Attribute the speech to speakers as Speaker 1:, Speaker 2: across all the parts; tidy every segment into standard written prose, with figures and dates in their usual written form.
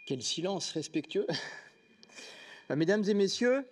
Speaker 1: Quel silence respectueux. Mesdames et messieurs,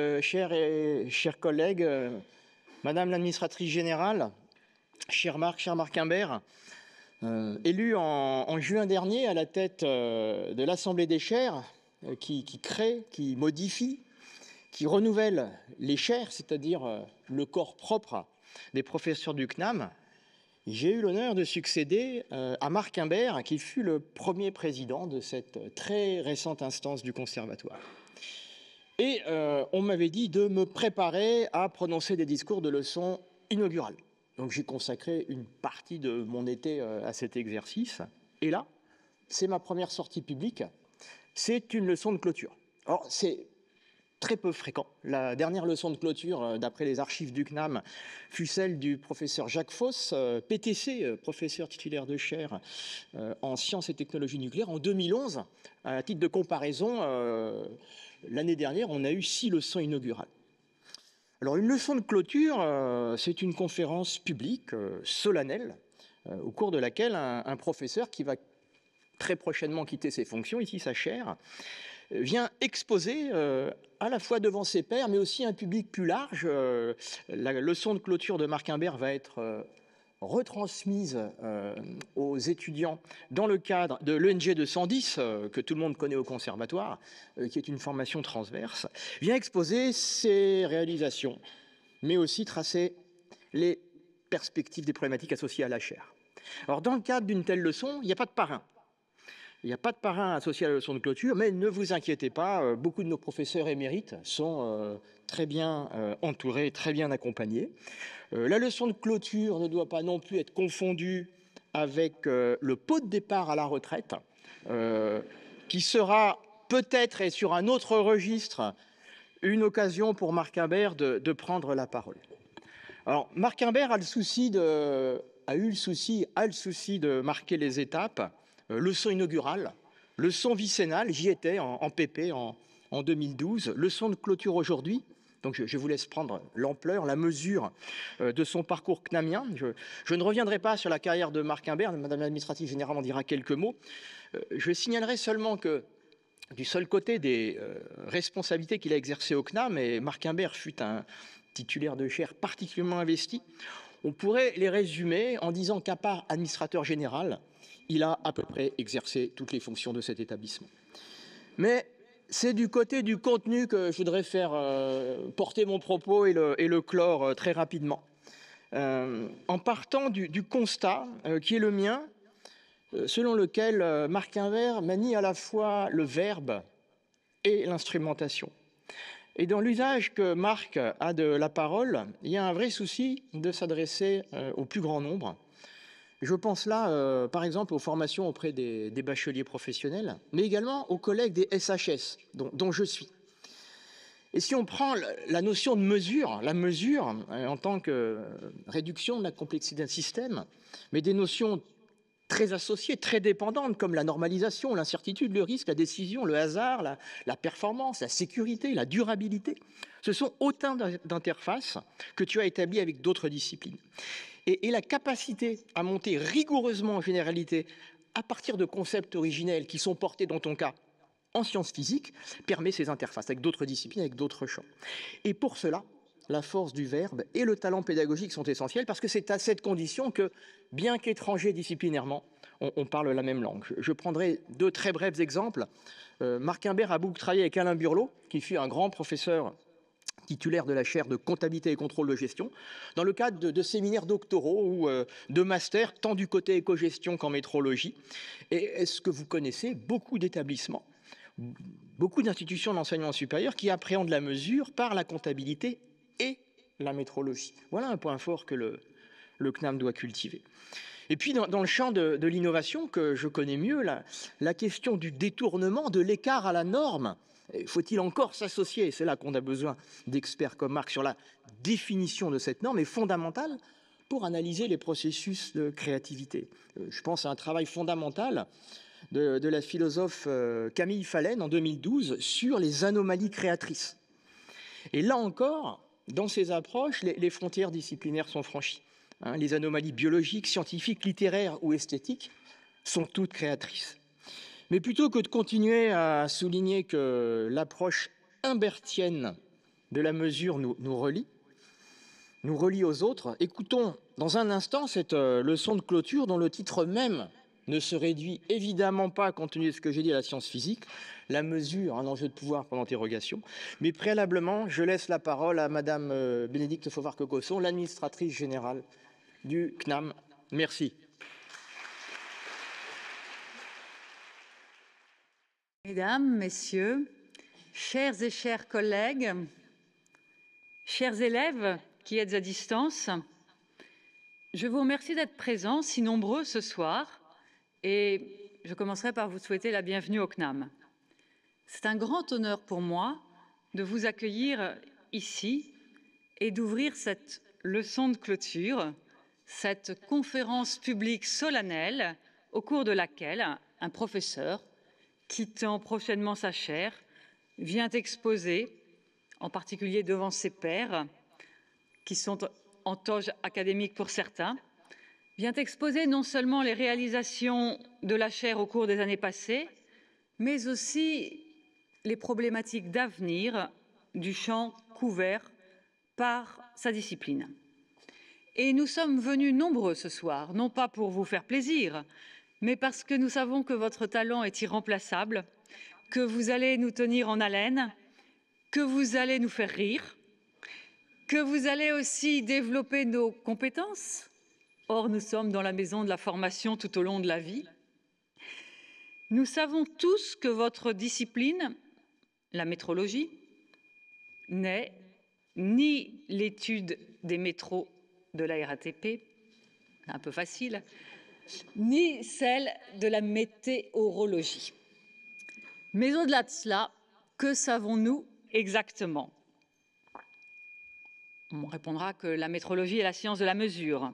Speaker 1: chers collègues, Madame l'administratrice générale, cher Marc Imbert, élu en juin dernier à la tête de l'Assemblée des chaires, qui crée, qui modifie, qui renouvelle les chaires, c'est-à-dire le corps propre des professeurs du CNAM, j'ai eu l'honneur de succéder à Marc Imbert, qui fut le premier président de cette très récente instance du Conservatoire. Et on m'avait dit de me préparer à prononcer des discours de leçon inaugurale. Donc j'ai consacré une partie de mon été à cet exercice. Et là, c'est ma première sortie publique. C'est une leçon de clôture. Alors c'est très peu fréquent. La dernière leçon de clôture, d'après les archives du CNAM, fut celle du professeur Jacques Foss, PTC, professeur titulaire de chaire en sciences et technologies nucléaires, en 2011. À titre de comparaison, l'année dernière, on a eu 6 leçons inaugurales. Alors, une leçon de clôture, c'est une conférence publique, solennelle, au cours de laquelle un professeur qui va très prochainement quitter ses fonctions, ici sa chaire, vient exposer à la fois devant ses pairs, mais aussi un public plus large. La leçon de clôture de Marc Imbert va être retransmise aux étudiants dans le cadre de l'ENG 210, que tout le monde connaît au Conservatoire, qui est une formation transverse, vient exposer ses réalisations, mais aussi tracer les perspectives des problématiques associées à la chaire. Alors, dans le cadre d'une telle leçon, il n'y a pas de parrain. Il n'y a pas de parrain associé à la leçon de clôture, mais ne vous inquiétez pas, beaucoup de nos professeurs émérites sont très bien entourés, très bien accompagnés. La leçon de clôture ne doit pas non plus être confondue avec le pot de départ à la retraite, qui sera peut-être, et sur un autre registre, une occasion pour Marc Imbert de prendre la parole. Alors, Marc Imbert a eu le souci de marquer les étapes. Leçon inaugurale, leçon vicennale, j'y étais en PP en 2012, leçon de clôture aujourd'hui. Donc je vous laisse prendre l'ampleur, la mesure de son parcours CNAMien. Je ne reviendrai pas sur la carrière de Marc Imbert, Madame l'administratrice générale en dira quelques mots. Je signalerai seulement que du seul côté des responsabilités qu'il a exercées au CNAM, et Marc Imbert fut un titulaire de chaire particulièrement investi, on pourrait les résumer en disant qu'à part administrateur général, il a à peu près exercé toutes les fonctions de cet établissement. Mais c'est du côté du contenu que je voudrais faire porter mon propos et le clore très rapidement. En partant du constat qui est le mien, selon lequel Marc Imbert manie à la fois le verbe et l'instrumentation. Et dans l'usage que Marc a de la parole, il y a un vrai souci de s'adresser au plus grand nombre. Je pense là, par exemple, aux formations auprès des bacheliers professionnels, mais également aux collègues des SHS, dont je suis. Et si on prend la notion de mesure, la mesure en tant que réduction de la complexité d'un système, mais des notions très associées, très dépendantes, comme la normalisation, l'incertitude, le risque, la décision, le hasard, la performance, la sécurité, la durabilité, ce sont autant d'interfaces que tu as établies avec d'autres disciplines. Et la capacité à monter rigoureusement en généralité à partir de concepts originels qui sont portés dans ton cas en sciences physiques permet ces interfaces avec d'autres disciplines, avec d'autres champs. Et pour cela, la force du verbe et le talent pédagogique sont essentiels parce que c'est à cette condition que, bien qu'étrangers disciplinairement, on parle la même langue. Je prendrai 2 très brefs exemples. Marc Imbert a beaucoup travaillé avec Alain Burlot, qui fut un grand professeur titulaire de la chaire de comptabilité et contrôle de gestion, dans le cadre de séminaires doctoraux ou de masters, tant du côté éco-gestion qu'en métrologie. Et est-ce que vous connaissez beaucoup d'établissements, beaucoup d'institutions d'enseignement supérieur qui appréhendent la mesure par la comptabilité et la métrologie? Voilà un point fort que le CNAM doit cultiver. Et puis, dans le champ de l'innovation que je connais mieux, la question du détournement, de l'écart à la norme, faut-il encore s'associer? C'est là qu'on a besoin d'experts comme Marc sur la définition de cette norme, est fondamentale pour analyser les processus de créativité. Je pense à un travail fondamental de la philosophe Camille Fallen en 2012 sur les anomalies créatrices. Et là encore, dans ces approches, les frontières disciplinaires sont franchies. Les anomalies biologiques, scientifiques, littéraires ou esthétiques sont toutes créatrices. Mais plutôt que de continuer à souligner que l'approche humbertienne de la mesure nous relie aux autres, écoutons dans un instant cette leçon de clôture dont le titre même ne se réduit évidemment pas, compte tenu de ce que j'ai dit, à la science physique, la mesure, un enjeu de pouvoir pour l'interrogation. Mais préalablement, je laisse la parole à Madame Bénédicte Fauvarque-Cosson, l'administratrice générale du CNAM. Merci.
Speaker 2: Mesdames, Messieurs, chers et chers collègues, chers élèves qui êtes à distance, je vous remercie d'être présents, si nombreux ce soir, et je commencerai par vous souhaiter la bienvenue au CNAM. C'est un grand honneur pour moi de vous accueillir ici et d'ouvrir cette leçon de clôture, cette conférence publique solennelle au cours de laquelle un professeur, quittant prochainement sa chaire, vient exposer, en particulier devant ses pairs, qui sont en toge académique pour certains, vient exposer non seulement les réalisations de la chaire au cours des années passées, mais aussi les problématiques d'avenir du champ couvert par sa discipline. Et nous sommes venus nombreux ce soir, non pas pour vous faire plaisir, mais parce que nous savons que votre talent est irremplaçable, que vous allez nous tenir en haleine, que vous allez nous faire rire, que vous allez aussi développer nos compétences. Or, nous sommes dans la maison de la formation tout au long de la vie. Nous savons tous que votre discipline, la métrologie, n'est ni l'étude des métros de la RATP, un peu facile, ni celle de la météorologie. Mais au-delà de cela, que savons-nous exactement? On répondra que la métrologie est la science de la mesure.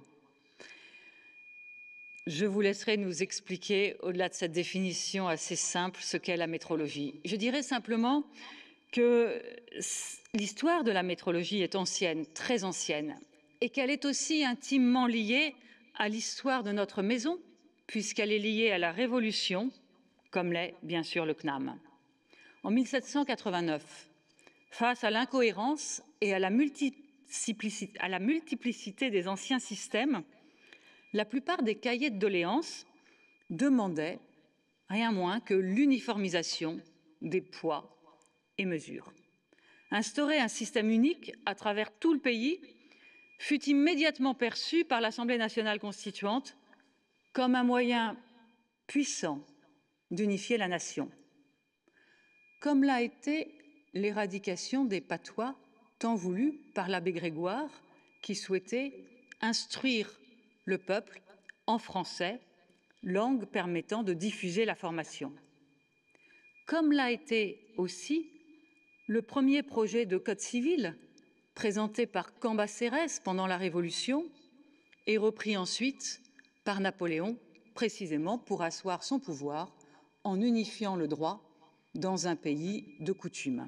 Speaker 2: Je vous laisserai nous expliquer, au-delà de cette définition assez simple, ce qu'est la métrologie. Je dirais simplement que l'histoire de la métrologie est ancienne, très ancienne, et qu'elle est aussi intimement liée à l'histoire de notre maison, puisqu'elle est liée à la Révolution, comme l'est bien sûr le CNAM. En 1789, face à l'incohérence et à la multiplicité des anciens systèmes, la plupart des cahiers de doléances demandaient rien moins que l'uniformisation des poids et mesures. Instaurer un système unique à travers tout le pays fut immédiatement perçu par l'Assemblée nationale constituante comme un moyen puissant d'unifier la nation, comme l'a été l'éradication des patois tant voulus par l'abbé Grégoire, qui souhaitait instruire le peuple en français, langue permettant de diffuser la formation. Comme l'a été aussi le premier projet de code civil présenté par Cambacérès pendant la Révolution et repris ensuite par Napoléon, précisément pour asseoir son pouvoir en unifiant le droit dans un pays de coutume.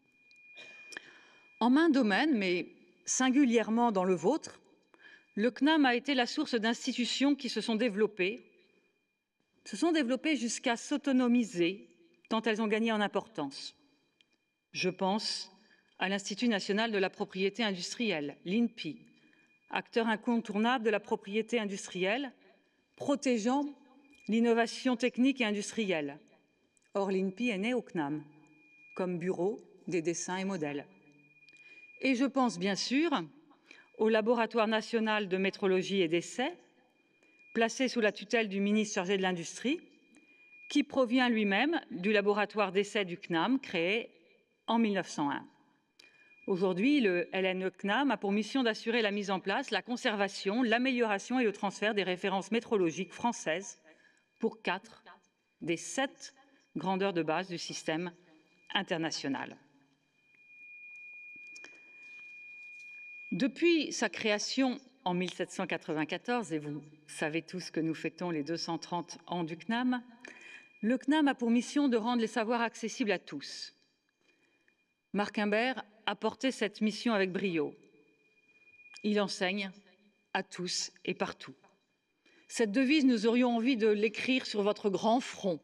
Speaker 2: En maint domaine, mais singulièrement dans le vôtre, le CNAM a été la source d'institutions qui se sont développées jusqu'à s'autonomiser, tant elles ont gagné en importance. Je pense à l'Institut national de la propriété industrielle, l'INPI, acteur incontournable de la propriété industrielle, protégeant l'innovation technique et industrielle. Or, l'INPI est né au CNAM, comme bureau des dessins et modèles. Et je pense bien sûr au Laboratoire national de métrologie et d'essais, placé sous la tutelle du ministre chargé de l'Industrie, qui provient lui-même du laboratoire d'essais du CNAM, créé en 1901. Aujourd'hui, le LNE-CNAM a pour mission d'assurer la mise en place, la conservation, l'amélioration et le transfert des références métrologiques françaises pour 4 des 7 grandeurs de base du système international. Depuis sa création en 1794, et vous savez tous que nous fêtons les 230 ans du CNAM, le CNAM a pour mission de rendre les savoirs accessibles à tous. Marc Imbert a porté cette mission avec brio. Il enseigne à tous et partout. Cette devise, nous aurions envie de l'écrire sur votre grand front,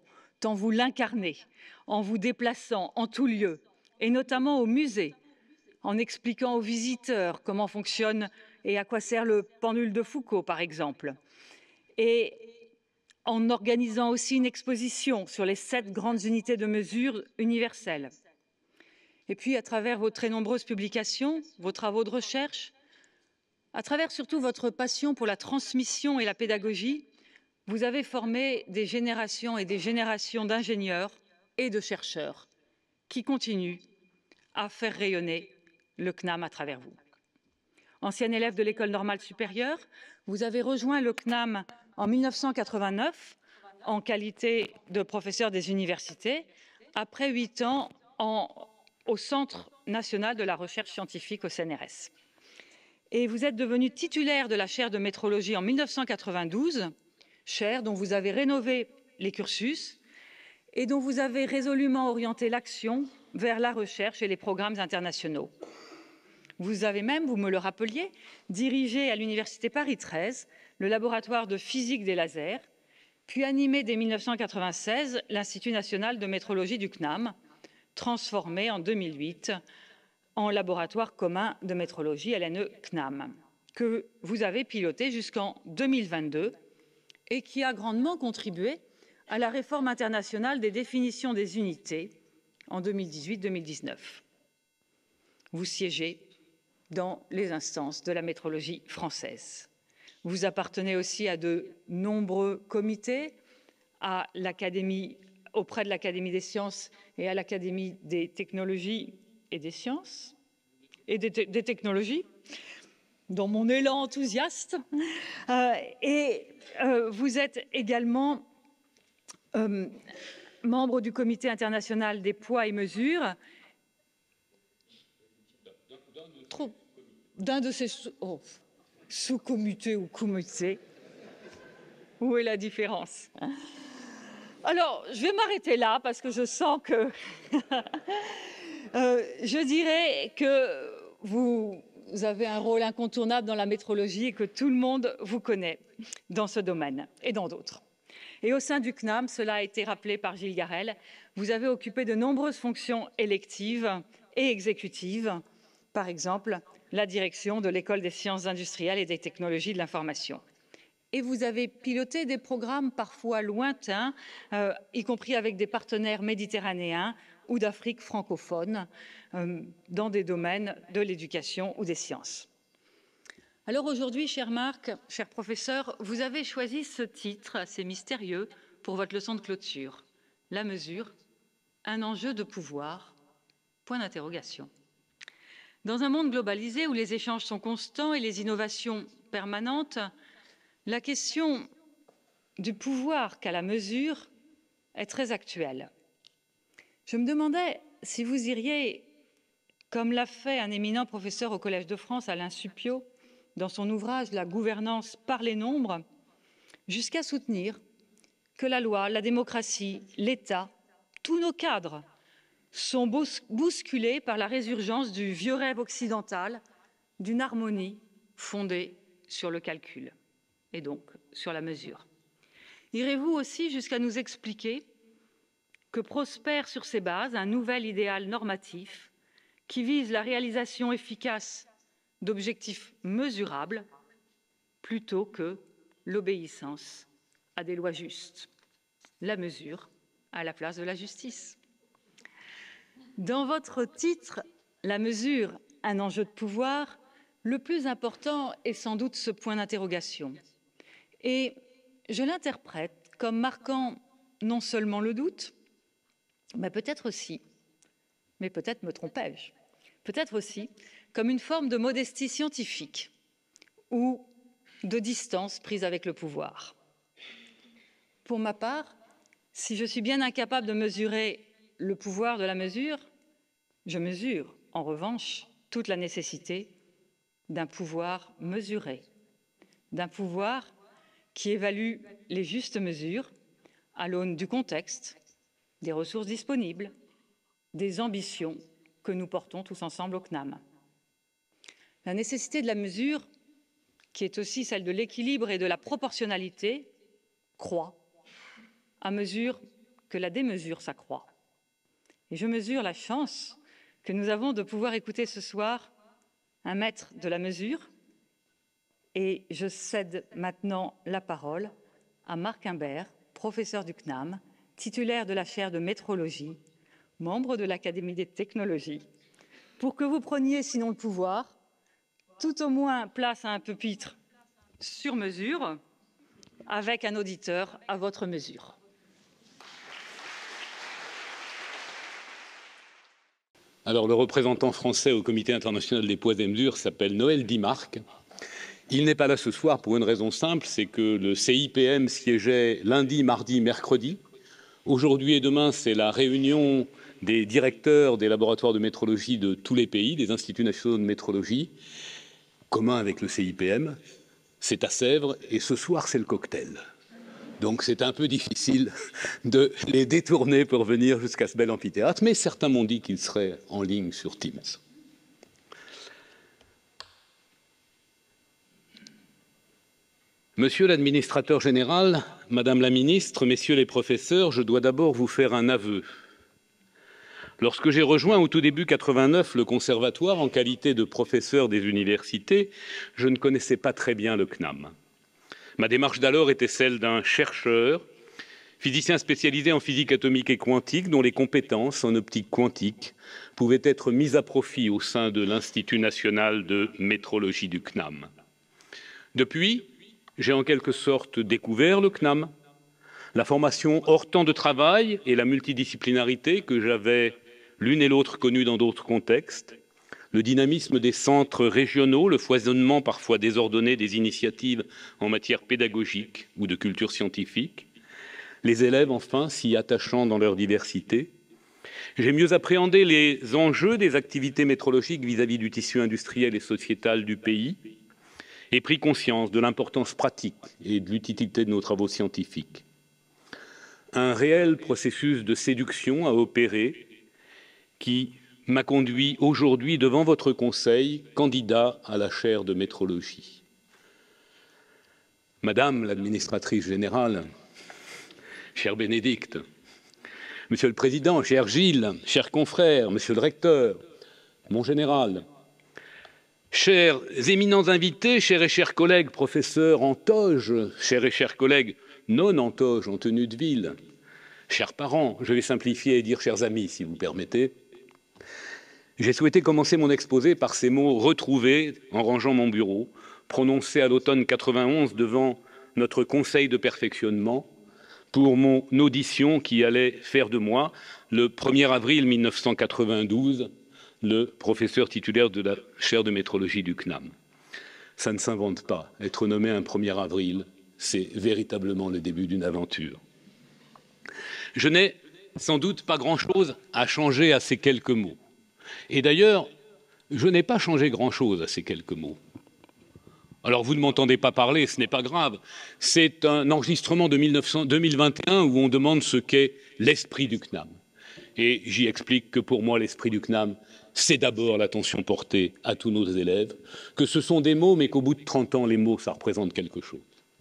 Speaker 2: tant vous l'incarnez, en vous déplaçant en tout lieu, et notamment au musée, en expliquant aux visiteurs comment fonctionne et à quoi sert le pendule de Foucault, par exemple, et en organisant aussi une exposition sur les 7 grandes unités de mesure universelles. Et puis, à travers vos très nombreuses publications, vos travaux de recherche, à travers surtout votre passion pour la transmission et la pédagogie, vous avez formé des générations et des générations d'ingénieurs et de chercheurs qui continuent à faire rayonner le CNAM à travers vous. Ancien élève de l'École normale supérieure, vous avez rejoint le CNAM en 1989 en qualité de professeur des universités, après 8 ans au Centre national de la recherche scientifique au CNRS. Et vous êtes devenu titulaire de la chaire de métrologie en 1992, chaire dont vous avez rénové les cursus et dont vous avez résolument orienté l'action vers la recherche et les programmes internationaux. Vous avez même, vous me le rappeliez, dirigé à l'Université Paris 13 le laboratoire de physique des lasers, puis animé dès 1996 l'Institut national de métrologie du CNAM, transformé en 2008 en laboratoire commun de métrologie LNE-CNAM, que vous avez piloté jusqu'en 2022 et qui a grandement contribué à la réforme internationale des définitions des unités en 2018-2019. Vous siégez dans les instances de la métrologie française. Vous appartenez aussi à de nombreux comités, à l'Académie, auprès de l'Académie des sciences et à l'Académie des technologies et des sciences et des technologies, dans mon élan enthousiaste. Vous êtes également membre du Comité international des poids et mesures, d'un de ces sous-comités ou comités. Où est la différence? Alors, je vais m'arrêter là parce que je sens que je dirais que vous avez un rôle incontournable dans la métrologie et que tout le monde vous connaît dans ce domaine et dans d'autres. Et au sein du CNAM, cela a été rappelé par Gilles Garel, vous avez occupé de nombreuses fonctions électives et exécutives, par exemple la direction de l'École des sciences industrielles et des technologies de l'information. Et vous avez piloté des programmes parfois lointains, y compris avec des partenaires méditerranéens ou d'Afrique francophone, dans des domaines de l'éducation ou des sciences. Alors aujourd'hui, cher Marc, cher professeur, vous avez choisi ce titre assez mystérieux pour votre leçon de clôture. La mesure, un enjeu de pouvoir, point d'interrogation. Dans un monde globalisé où les échanges sont constants et les innovations permanentes, la question du pouvoir qu'a la mesure est très actuelle. Je me demandais si vous iriez, comme l'a fait un éminent professeur au Collège de France, Alain Supiot, dans son ouvrage « La gouvernance par les nombres », jusqu'à soutenir que la loi, la démocratie, l'État, tous nos cadres sont bousculés par la résurgence du vieux rêve occidental d'une harmonie fondée sur le calcul et donc sur la mesure. Irez-vous aussi jusqu'à nous expliquer que prospère sur ces bases un nouvel idéal normatif qui vise la réalisation efficace d'objectifs mesurables plutôt que l'obéissance à des lois justes, la mesure à la place de la justice. Dans votre titre, La mesure, un enjeu de pouvoir, le plus important est sans doute ce point d'interrogation. Et je l'interprète comme marquant non seulement le doute, mais peut-être aussi, mais peut-être me trompais-je, peut-être aussi comme une forme de modestie scientifique ou de distance prise avec le pouvoir. Pour ma part, si je suis bien incapable de mesurer le pouvoir de la mesure, je mesure, en revanche, toute la nécessité d'un pouvoir mesuré, d'un pouvoir qui évalue les justes mesures à l'aune du contexte, des ressources disponibles, des ambitions que nous portons tous ensemble au CNAM. La nécessité de la mesure, qui est aussi celle de l'équilibre et de la proportionnalité, croît à mesure que la démesure s'accroît. Et je mesure la chance que nous avons de pouvoir écouter ce soir un maître de la mesure. Et je cède maintenant la parole à Marc Imbert, professeur du CNAM, titulaire de la chaire de métrologie, membre de l'Académie des technologies, pour que vous preniez, sinon le pouvoir, tout au moins place à un pupitre sur mesure, avec un auditeur à votre mesure.
Speaker 3: Alors, le représentant français au Comité international des poids et mesures s'appelle Noël Dimarc. Il n'est pas là ce soir pour une raison simple, c'est que le CIPM siégeait lundi, mardi, mercredi. Aujourd'hui et demain, c'est la réunion des directeurs des laboratoires de métrologie de tous les pays, des instituts nationaux de métrologie, commun avec le CIPM. C'est à Sèvres et ce soir, c'est le cocktail. Donc c'est un peu difficile de les détourner pour venir jusqu'à ce bel amphithéâtre, mais certains m'ont dit qu'ils seraient en ligne sur Teams. Monsieur l'administrateur général, Madame la ministre, messieurs les professeurs, je dois d'abord vous faire un aveu. Lorsque j'ai rejoint au tout début 89 le conservatoire en qualité de professeur des universités, je ne connaissais pas très bien le CNAM. Ma démarche d'alors était celle d'un chercheur, physicien spécialisé en physique atomique et quantique, dont les compétences en optique quantique pouvaient être mises à profit au sein de l'Institut national de métrologie du CNAM. Depuis, j'ai en quelque sorte découvert le CNAM, la formation hors temps de travail et la multidisciplinarité que j'avais l'une et l'autre connue dans d'autres contextes, le dynamisme des centres régionaux, le foisonnement parfois désordonné des initiatives en matière pédagogique ou de culture scientifique, les élèves enfin s'y attachant dans leur diversité. J'ai mieux appréhendé les enjeux des activités métrologiques vis-à-vis du tissu industriel et sociétal du pays et pris conscience de l'importance pratique et de l'utilité de nos travaux scientifiques. Un réel processus de séduction à opérer qui m'a conduit aujourd'hui devant votre Conseil, candidat à la chaire de métrologie. Madame l'administratrice générale, chère Bénédicte, Monsieur le Président, cher Gilles, chers confrères, Monsieur le Recteur, mon général, chers éminents invités, chers et chers collègues professeurs en toge, chers et chers collègues non en toge, en tenue de ville, chers parents, je vais simplifier et dire chers amis, si vous permettez, j'ai souhaité commencer mon exposé par ces mots retrouvés en rangeant mon bureau, prononcés à l'automne 91 devant notre conseil de perfectionnement pour mon audition qui allait faire de moi, le 1er avril 1992, le professeur titulaire de la chaire de métrologie du CNAM. Ça ne s'invente pas. Être nommé un 1er avril, c'est véritablement le début d'une aventure. Je n'ai sans doute pas grand-chose à changer à ces quelques mots. Et d'ailleurs, je n'ai pas changé grand-chose à ces quelques mots. Alors, vous ne m'entendez pas parler, ce n'est pas grave. C'est un enregistrement de 2021 où on demande ce qu'est l'esprit du CNAM. Et j'y explique que pour moi, l'esprit du CNAM, c'est d'abord l'attention portée à tous nos élèves, que ce sont des mots, mais qu'au bout de 30 ans, les mots, ça représente quelque chose.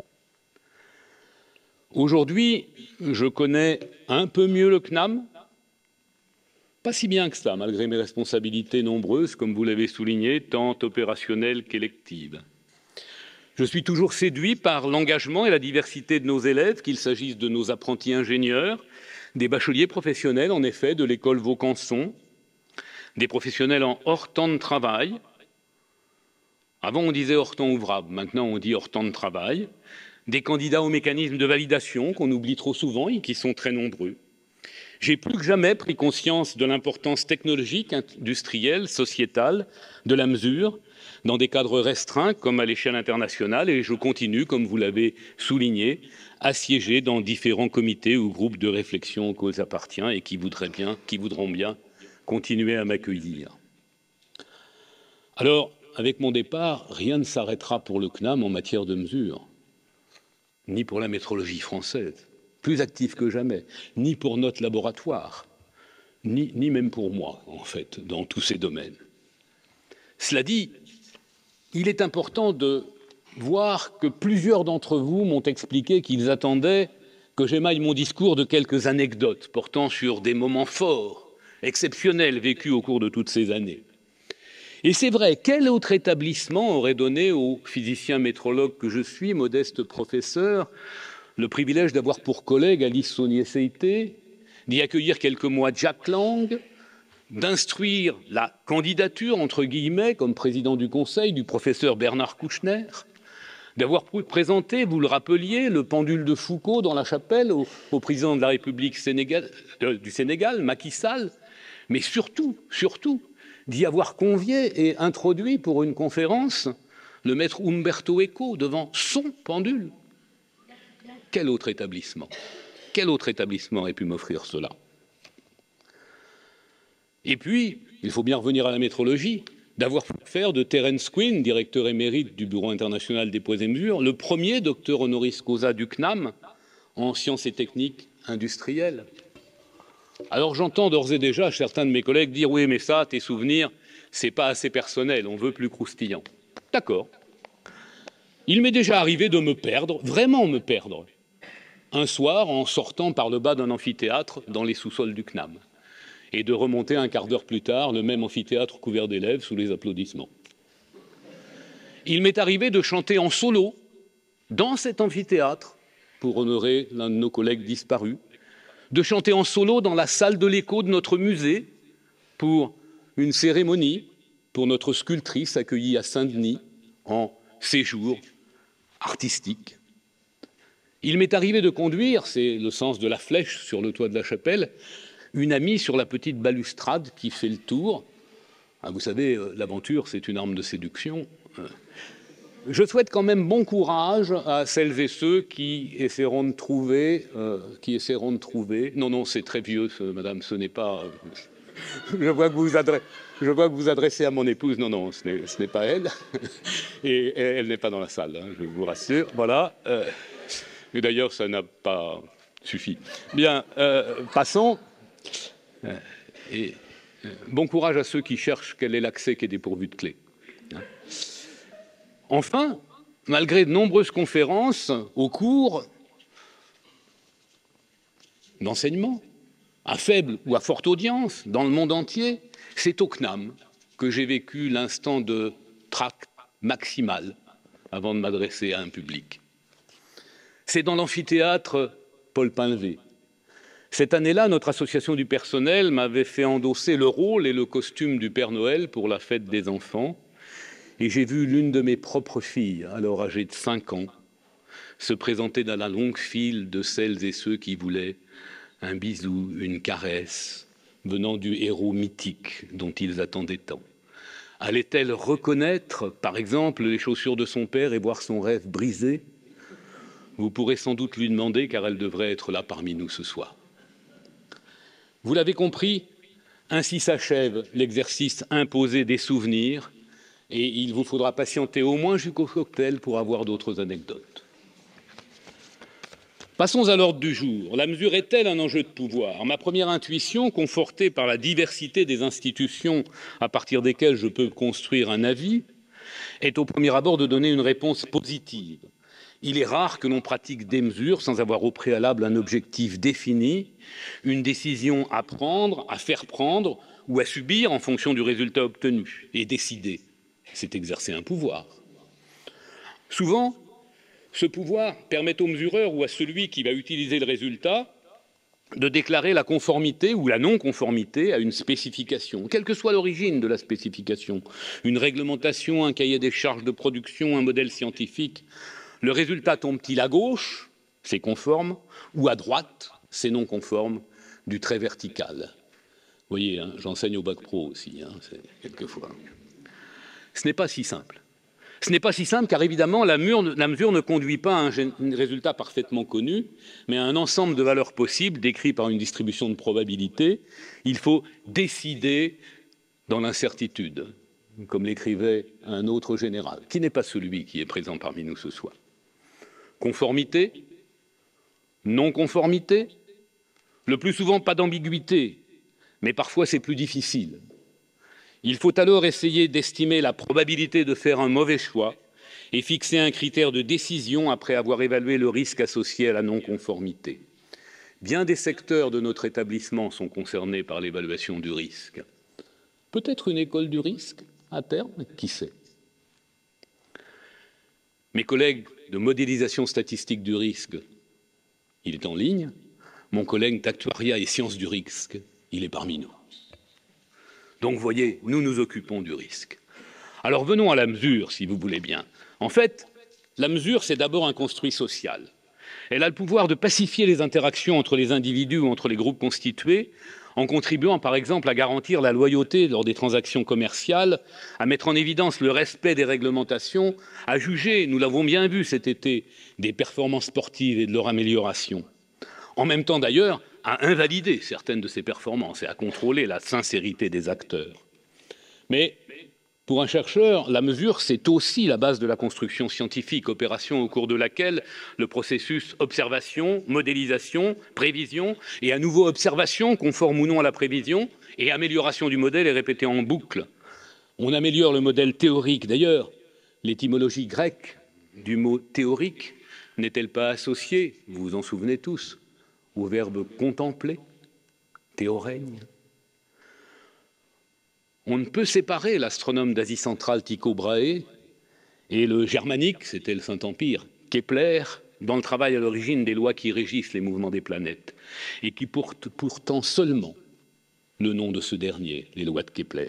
Speaker 3: Aujourd'hui, je connais un peu mieux le CNAM, pas si bien que ça, malgré mes responsabilités nombreuses, comme vous l'avez souligné, tant opérationnelles qu'électives. Je suis toujours séduit par l'engagement et la diversité de nos élèves, qu'il s'agisse de nos apprentis ingénieurs, des bacheliers professionnels, en effet, de l'école Vaucanson, des professionnels en hors temps de travail. Avant, on disait hors temps ouvrable, maintenant on dit hors temps de travail. Des candidats aux mécanismes de validation qu'on oublie trop souvent et qui sont très nombreux. J'ai plus que jamais pris conscience de l'importance technologique, industrielle, sociétale de la mesure, dans des cadres restreints comme à l'échelle internationale, et je continue, comme vous l'avez souligné, à siéger dans différents comités ou groupes de réflexion auxquels j'appartiens et qui voudront bien continuer à m'accueillir. Alors, avec mon départ, rien ne s'arrêtera pour le CNAM en matière de mesure, ni pour la métrologie française, plus active que jamais, ni pour notre laboratoire, ni même pour moi, en fait, dans tous ces domaines. Cela dit, il est important de voir que plusieurs d'entre vous m'ont expliqué qu'ils attendaient que j'émaille mon discours de quelques anecdotes portant sur des moments forts, exceptionnels vécus au cours de toutes ces années. Et c'est vrai, quel autre établissement aurait donné au physicien météorologue que je suis, modeste professeur, le privilège d'avoir pour collègue Alice Saunier-Seité, d'y accueillir quelques mois Jack Lang, d'instruire la candidature, entre guillemets, comme président du Conseil, du professeur Bernard Kouchner, d'avoir présenter, vous le rappeliez, le pendule de Foucault dans la chapelle au président de la République du Sénégal, Macky Sall, mais surtout, d'y avoir convié et introduit pour une conférence le maître Umberto Eco devant son pendule. Quel autre établissement aurait pu m'offrir cela? Et puis, il faut bien revenir à la métrologie, d'avoir pu faire de Terence Quinn, directeur émérite du Bureau international des poids et mesures, le premier docteur honoris causa du CNAM en sciences et techniques industrielles. Alors j'entends d'ores et déjà certains de mes collègues dire « oui, mais ça, tes souvenirs, c'est pas assez personnel, on veut plus croustillant ». D'accord. Il m'est déjà arrivé de me perdre, vraiment me perdre, un soir en sortant par le bas d'un amphithéâtre dans les sous-sols du CNAM, et de remonter un quart d'heure plus tard, le même amphithéâtre couvert d'élèves sous les applaudissements. Il m'est arrivé de chanter en solo dans cet amphithéâtre pour honorer l'un de nos collègues disparus, de chanter en solo dans la salle de l'écho de notre musée pour une cérémonie pour notre sculptrice accueillie à Saint-Denis en séjour artistique. Il m'est arrivé de conduire, c'est le sens de la flèche sur le toit de la chapelle, une amie sur la petite balustrade qui fait le tour. Ah, vous savez, l'aventure, c'est une arme de séduction. Je souhaite quand même bon courage à celles et ceux qui essaieront de trouver... Non, c'est très vieux, madame, ce n'est pas... Je vois que vous vous adressez à mon épouse. Non, ce n'est pas elle. Et elle n'est pas dans la salle, hein, je vous rassure. Voilà. Et d'ailleurs, ça n'a pas suffi. Bien, passons. Bon courage à ceux qui cherchent quel est l'accès qui est dépourvu de clé. Enfin, malgré de nombreuses conférences au cours d'enseignement, à faible ou à forte audience, dans le monde entier, c'est au CNAM que j'ai vécu l'instant de trac maximal avant de m'adresser à un public. C'est dans l'amphithéâtre Paul Pinlevé. Cette année-là, notre association du personnel m'avait fait endosser le rôle et le costume du Père Noël pour la fête des enfants. Et j'ai vu l'une de mes propres filles, alors âgée de 5 ans, se présenter dans la longue file de celles et ceux qui voulaient un bisou, une caresse, venant du héros mythique dont ils attendaient tant. Allait-elle reconnaître, par exemple, les chaussures de son père et voir son rêve brisé? Vous pourrez sans doute lui demander, car elle devrait être là parmi nous ce soir. Vous l'avez compris, ainsi s'achève l'exercice imposé des souvenirs, et il vous faudra patienter au moins jusqu'au cocktail pour avoir d'autres anecdotes. Passons à l'ordre du jour. La mesure est-elle un enjeu de pouvoir? Ma première intuition, confortée par la diversité des institutions à partir desquelles je peux construire un avis, est au premier abord de donner une réponse positive. Il est rare que l'on pratique des mesures sans avoir au préalable un objectif défini, une décision à prendre, à faire prendre ou à subir en fonction du résultat obtenu. Et décider, c'est exercer un pouvoir. Souvent, ce pouvoir permet au mesureur ou à celui qui va utiliser le résultat de déclarer la conformité ou la non-conformité à une spécification, quelle que soit l'origine de la spécification, une réglementation, un cahier des charges de production, un modèle scientifique. Le résultat tombe-t-il à gauche, c'est conforme, ou à droite, c'est non conforme, du trait vertical. Vous voyez, hein, j'enseigne au bac pro aussi, hein, quelquefois. Ce n'est pas si simple. Ce n'est pas si simple car évidemment la mesure ne conduit pas à un résultat parfaitement connu, mais à un ensemble de valeurs possibles décrits par une distribution de probabilité. Il faut décider dans l'incertitude, comme l'écrivait un autre général, qui n'est pas celui qui est présent parmi nous ce soir. Conformité, non-conformité, le plus souvent pas d'ambiguïté, mais parfois c'est plus difficile. Il faut alors essayer d'estimer la probabilité de faire un mauvais choix et fixer un critère de décision après avoir évalué le risque associé à la non-conformité. bien des secteurs de notre établissement sont concernés par l'évaluation du risque. Peut-être une école du risque à terme, qui sait? Mes collègues de modélisation statistique du risque, il est en ligne. Mon collègue d'actuariat et sciences du risque, il est parmi nous. Donc, vous voyez, nous nous occupons du risque. Alors, venons à la mesure, si vous voulez bien. En fait, la mesure, c'est d'abord un construit social. Elle a le pouvoir de pacifier les interactions entre les individus ou entre les groupes constitués, en contribuant, par exemple, à garantir la loyauté lors des transactions commerciales, à mettre en évidence le respect des réglementations, à juger, nous l'avons bien vu cet été, des performances sportives et de leur amélioration. En même temps, d'ailleurs, à invalider certaines de ces performances et à contrôler la sincérité des acteurs. Mais pour un chercheur, la mesure, c'est aussi la base de la construction scientifique, opération au cours de laquelle le processus observation, modélisation, prévision et à nouveau observation, conforme ou non à la prévision, et amélioration du modèle est répété en boucle. On améliore le modèle théorique. D'ailleurs, l'étymologie grecque du mot théorique n'est-elle pas associée, vous vous en souvenez tous, au verbe contempler, théorègne? On ne peut séparer l'astronome d'Asie centrale Tycho Brahe et le germanique, c'était le Saint-Empire, Kepler, dans le travail à l'origine des lois qui régissent les mouvements des planètes, et qui portent pourtant seulement le nom de ce dernier, les lois de Kepler.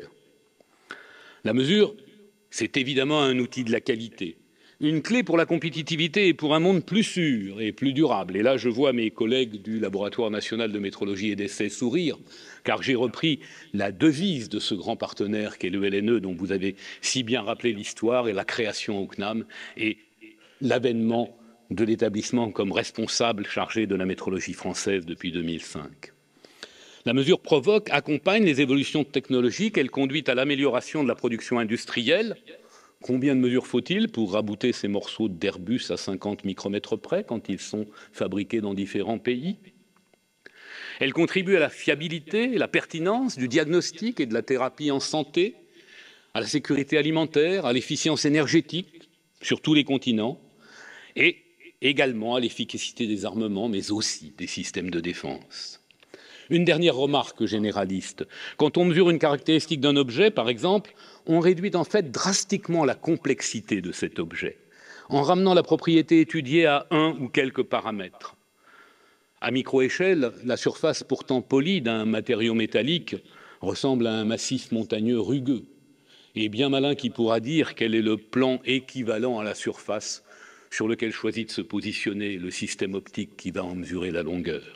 Speaker 3: La mesure, c'est évidemment un outil de la qualité, une clé pour la compétitivité et pour un monde plus sûr et plus durable. Et là, je vois mes collègues du Laboratoire national de métrologie et d'essais sourire, car j'ai repris la devise de ce grand partenaire qu'est le LNE, dont vous avez si bien rappelé l'histoire et la création au CNAM, et l'avènement de l'établissement comme responsable chargé de la métrologie française depuis 2005. La mesure provoque, accompagne les évolutions technologiques, elle conduit à l'amélioration de la production industrielle. Combien de mesures faut-il pour rabouter ces morceaux d'Airbus à 50 micromètres près quand ils sont fabriqués dans différents pays? Elle contribue à la fiabilité et la pertinence du diagnostic et de la thérapie en santé, à la sécurité alimentaire, à l'efficience énergétique sur tous les continents et également à l'efficacité des armements, mais aussi des systèmes de défense. Une dernière remarque généraliste. Quand on mesure une caractéristique d'un objet, par exemple, on réduit en fait drastiquement la complexité de cet objet, en ramenant la propriété étudiée à un ou quelques paramètres. À micro-échelle, la surface pourtant polie d'un matériau métallique ressemble à un massif montagneux rugueux. Et bien malin qui pourra dire quel est le plan équivalent à la surface sur lequel choisit de se positionner le système optique qui va en mesurer la longueur.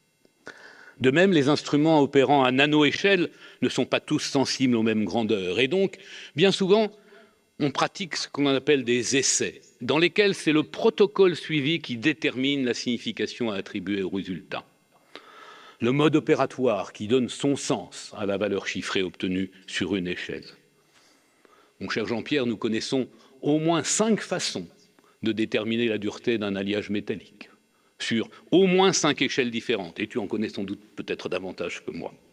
Speaker 3: De même, les instruments opérant à nano-échelle ne sont pas tous sensibles aux mêmes grandeurs. Et donc, bien souvent, on pratique ce qu'on appelle des essais, dans lesquels c'est le protocole suivi qui détermine la signification à attribuer au résultat. Le mode opératoire qui donne son sens à la valeur chiffrée obtenue sur une échelle. Mon cher Jean-Pierre, nous connaissons au moins 5 façons de déterminer la dureté d'un alliage métallique, sur au moins 5 échelles différentes, et tu en connais sans doute peut-être davantage que moi.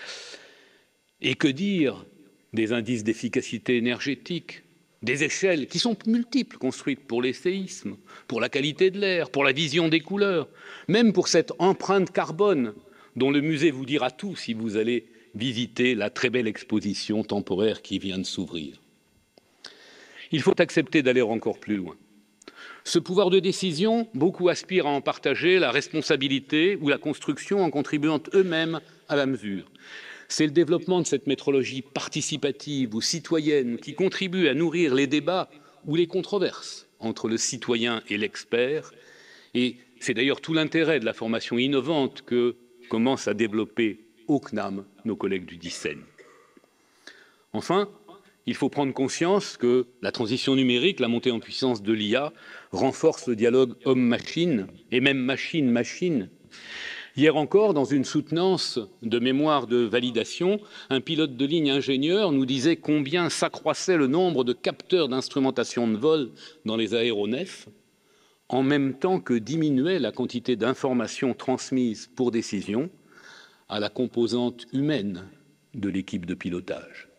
Speaker 3: Et que dire des indices d'efficacité énergétique, des échelles qui sont multiples, construites pour les séismes, pour la qualité de l'air, pour la vision des couleurs, même pour cette empreinte carbone dont le musée vous dira tout si vous allez visiter la très belle exposition temporaire qui vient de s'ouvrir. Il faut accepter d'aller encore plus loin. Ce pouvoir de décision, beaucoup aspirent à en partager la responsabilité ou la construction en contribuant eux-mêmes à la mesure. C'est le développement de cette métrologie participative ou citoyenne qui contribue à nourrir les débats ou les controverses entre le citoyen et l'expert. Et c'est d'ailleurs tout l'intérêt de la formation innovante que commencent à développer au CNAM nos collègues du DICEN. Enfin, il faut prendre conscience que la transition numérique, la montée en puissance de l'IA, renforce le dialogue homme-machine et même machine-machine. Hier encore, dans une soutenance de mémoire de validation, un pilote de ligne ingénieur nous disait combien s'accroissait le nombre de capteurs d'instrumentation de vol dans les aéronefs, en même temps que diminuait la quantité d'informations transmises pour décision à la composante humaine de l'équipe de pilotage.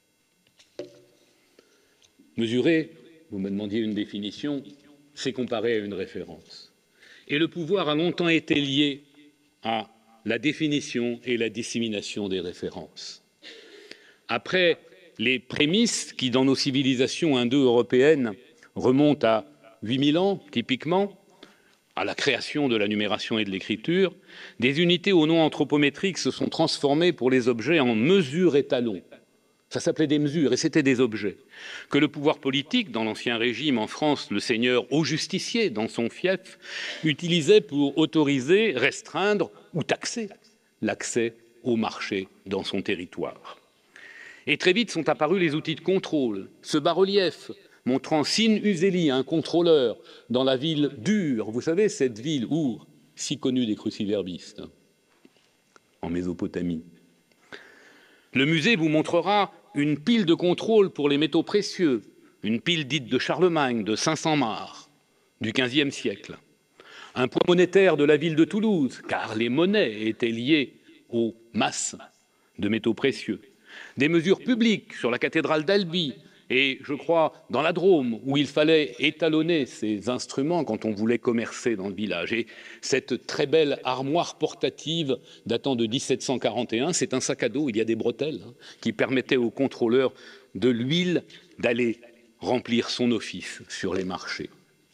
Speaker 3: Mesurer, vous me demandiez une définition, c'est comparer à une référence. Et le pouvoir a longtemps été lié à la définition et la dissémination des références. Après les prémices qui, dans nos civilisations indo-européennes, remontent à 8000 ans, typiquement, à la création de la numération et de l'écriture, des unités au nom anthropométrique se sont transformées pour les objets en mesures étalons. Ça s'appelait des mesures et c'était des objets que le pouvoir politique, dans l'Ancien Régime en France, le seigneur au justicier dans son fief, utilisait pour autoriser, restreindre ou taxer l'accès au marché dans son territoire. Et très vite sont apparus les outils de contrôle, ce bas-relief montrant Sin Useli, un contrôleur dans la ville d'Ur, vous savez, cette ville Our, si connue des cruciverbistes, en Mésopotamie. Le musée vous montrera une pile de contrôle pour les métaux précieux, une pile dite de Charlemagne, de 500 mars, du XVe siècle. Un poids monétaire de la ville de Toulouse, car les monnaies étaient liées aux masses de métaux précieux. Des mesures publiques sur la cathédrale d'Albi, et je crois dans la Drôme, où il fallait étalonner ces instruments quand on voulait commercer dans le village. Et cette très belle armoire portative datant de 1741, c'est un sac à dos, il y a des bretelles, qui permettaient au contrôleur de l'huile d'aller remplir son office sur les marchés.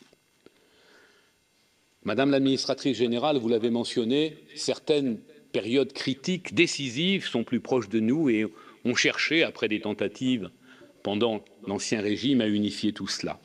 Speaker 3: Madame l'administratrice générale, vous l'avez mentionné, certaines périodes critiques, décisives, sont plus proches de nous et ont cherché, après des tentatives pendant l'Ancien Régime, à unifier tout cela.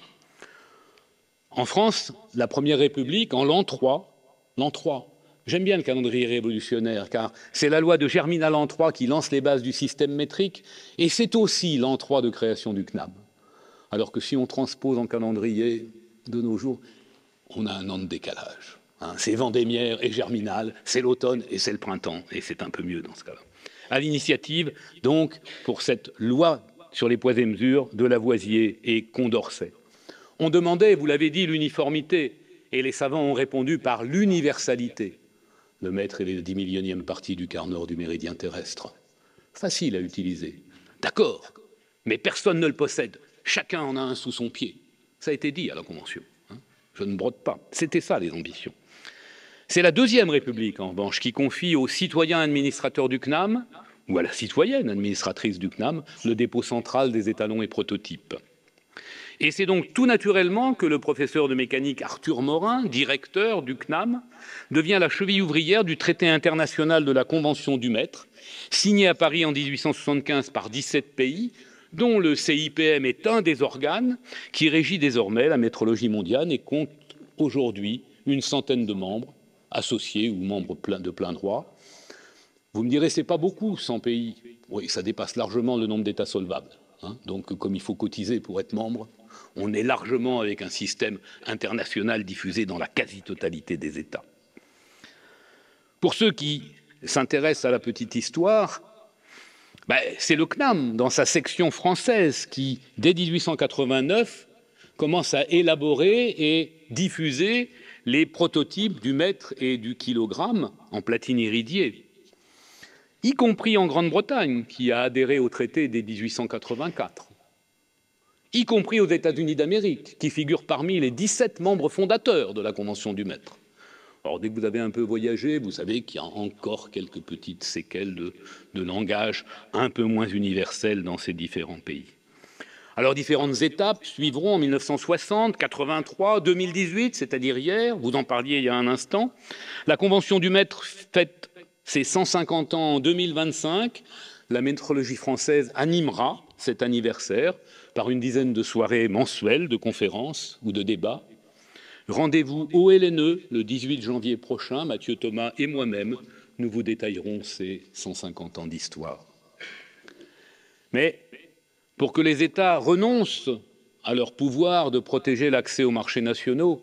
Speaker 3: En France, la Première République, en l'an 3, j'aime bien le calendrier révolutionnaire, car c'est la loi de Germinal l'an 3 qui lance les bases du système métrique, et c'est aussi l'an 3 de création du CNAM. Alors que si on transpose en calendrier de nos jours, on a un an de décalage. C'est vendémiaire et Germinal, c'est l'automne et c'est le printemps, et c'est un peu mieux dans ce cas-là. À l'initiative, donc, pour cette loi sur les poids et mesures de Lavoisier et Condorcet. On demandait, vous l'avez dit, l'uniformité, et les savants ont répondu par l'universalité. Le mètre est les 10 millionième partie du quart nord du méridien terrestre. Facile à utiliser. D'accord, mais personne ne le possède. Chacun en a un sous son pied. Ça a été dit à la Convention. Je ne brode pas. C'était ça, les ambitions. C'est la Deuxième République, en revanche, qui confie aux citoyens administrateurs du CNAM, ou à la citoyenne administratrice du CNAM, le dépôt central des étalons et prototypes. Et c'est donc tout naturellement que le professeur de mécanique Arthur Morin, directeur du CNAM, devient la cheville ouvrière du traité international de la Convention du mètre, signé à Paris en 1875 par 17 pays, dont le CIPM est un des organes qui régit désormais la métrologie mondiale et compte aujourd'hui une centaine de membres, associés ou membres de plein droit. Vous me direz, c'est pas beaucoup, 100 pays. Oui, ça dépasse largement le nombre d'États solvables. Donc, comme il faut cotiser pour être membre, on est largement avec un système international diffusé dans la quasi-totalité des États. Pour ceux qui s'intéressent à la petite histoire, c'est le CNAM, dans sa section française, qui, dès 1889, commence à élaborer et diffuser les prototypes du mètre et du kilogramme en platine iridiée, y compris en Grande-Bretagne, qui a adhéré au traité dès 1884, y compris aux États-Unis d'Amérique, qui figurent parmi les 17 membres fondateurs de la Convention du mètre. Alors, dès que vous avez un peu voyagé, vous savez qu'il y a encore quelques petites séquelles de langage un peu moins universel dans ces différents pays. Alors, différentes étapes suivront en 1960, 83, 2018, c'est-à-dire hier, vous en parliez il y a un instant. La Convention du mètre fête ses 150 ans en 2025. La métrologie française animera cet anniversaire par une dizaine de soirées mensuelles, de conférences ou de débats. Rendez-vous au LNE le 18 janvier prochain. Mathieu Thomas et moi-même, nous vous détaillerons ces 150 ans d'histoire. Mais pour que les États renoncent à leur pouvoir de protéger l'accès aux marchés nationaux,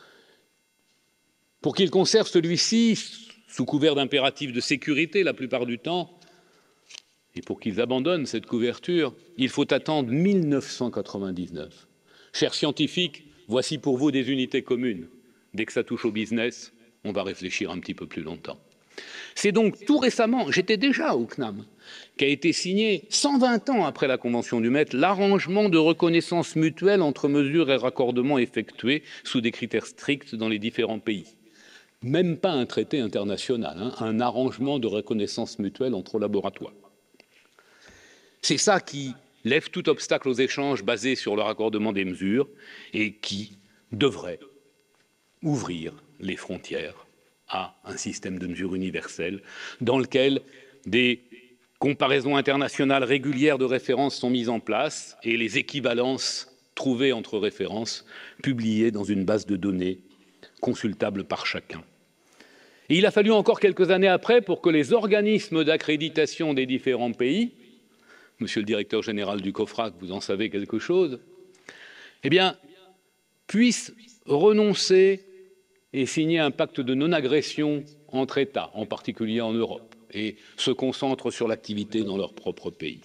Speaker 3: pour qu'ils conservent celui-ci sous couvert d'impératifs de sécurité la plupart du temps, et pour qu'ils abandonnent cette couverture, il faut attendre 1999. Chers scientifiques, voici pour vous des unités communes. Dès que ça touche au business, on va réfléchir un petit peu plus longtemps. C'est donc tout récemment, j'étais déjà au CNAM, qu'a été signé, 120 ans après la Convention du mètre, l'arrangement de reconnaissance mutuelle entre mesures et raccordements effectués sous des critères stricts dans les différents pays. Même pas un traité international, hein, un arrangement de reconnaissance mutuelle entre laboratoires. C'est ça qui lève tout obstacle aux échanges basés sur le raccordement des mesures et qui devrait ouvrir les frontières à un système de mesures universel dans lequel des comparaisons internationales régulières de références sont mises en place et les équivalences trouvées entre références publiées dans une base de données consultable par chacun. Et il a fallu encore quelques années après pour que les organismes d'accréditation des différents pays, monsieur le directeur général du COFRAC, vous en savez quelque chose, eh bien, puissent renoncer et signer un pacte de non-agression entre États, en particulier en Europe, et se concentrent sur l'activité dans leur propre pays.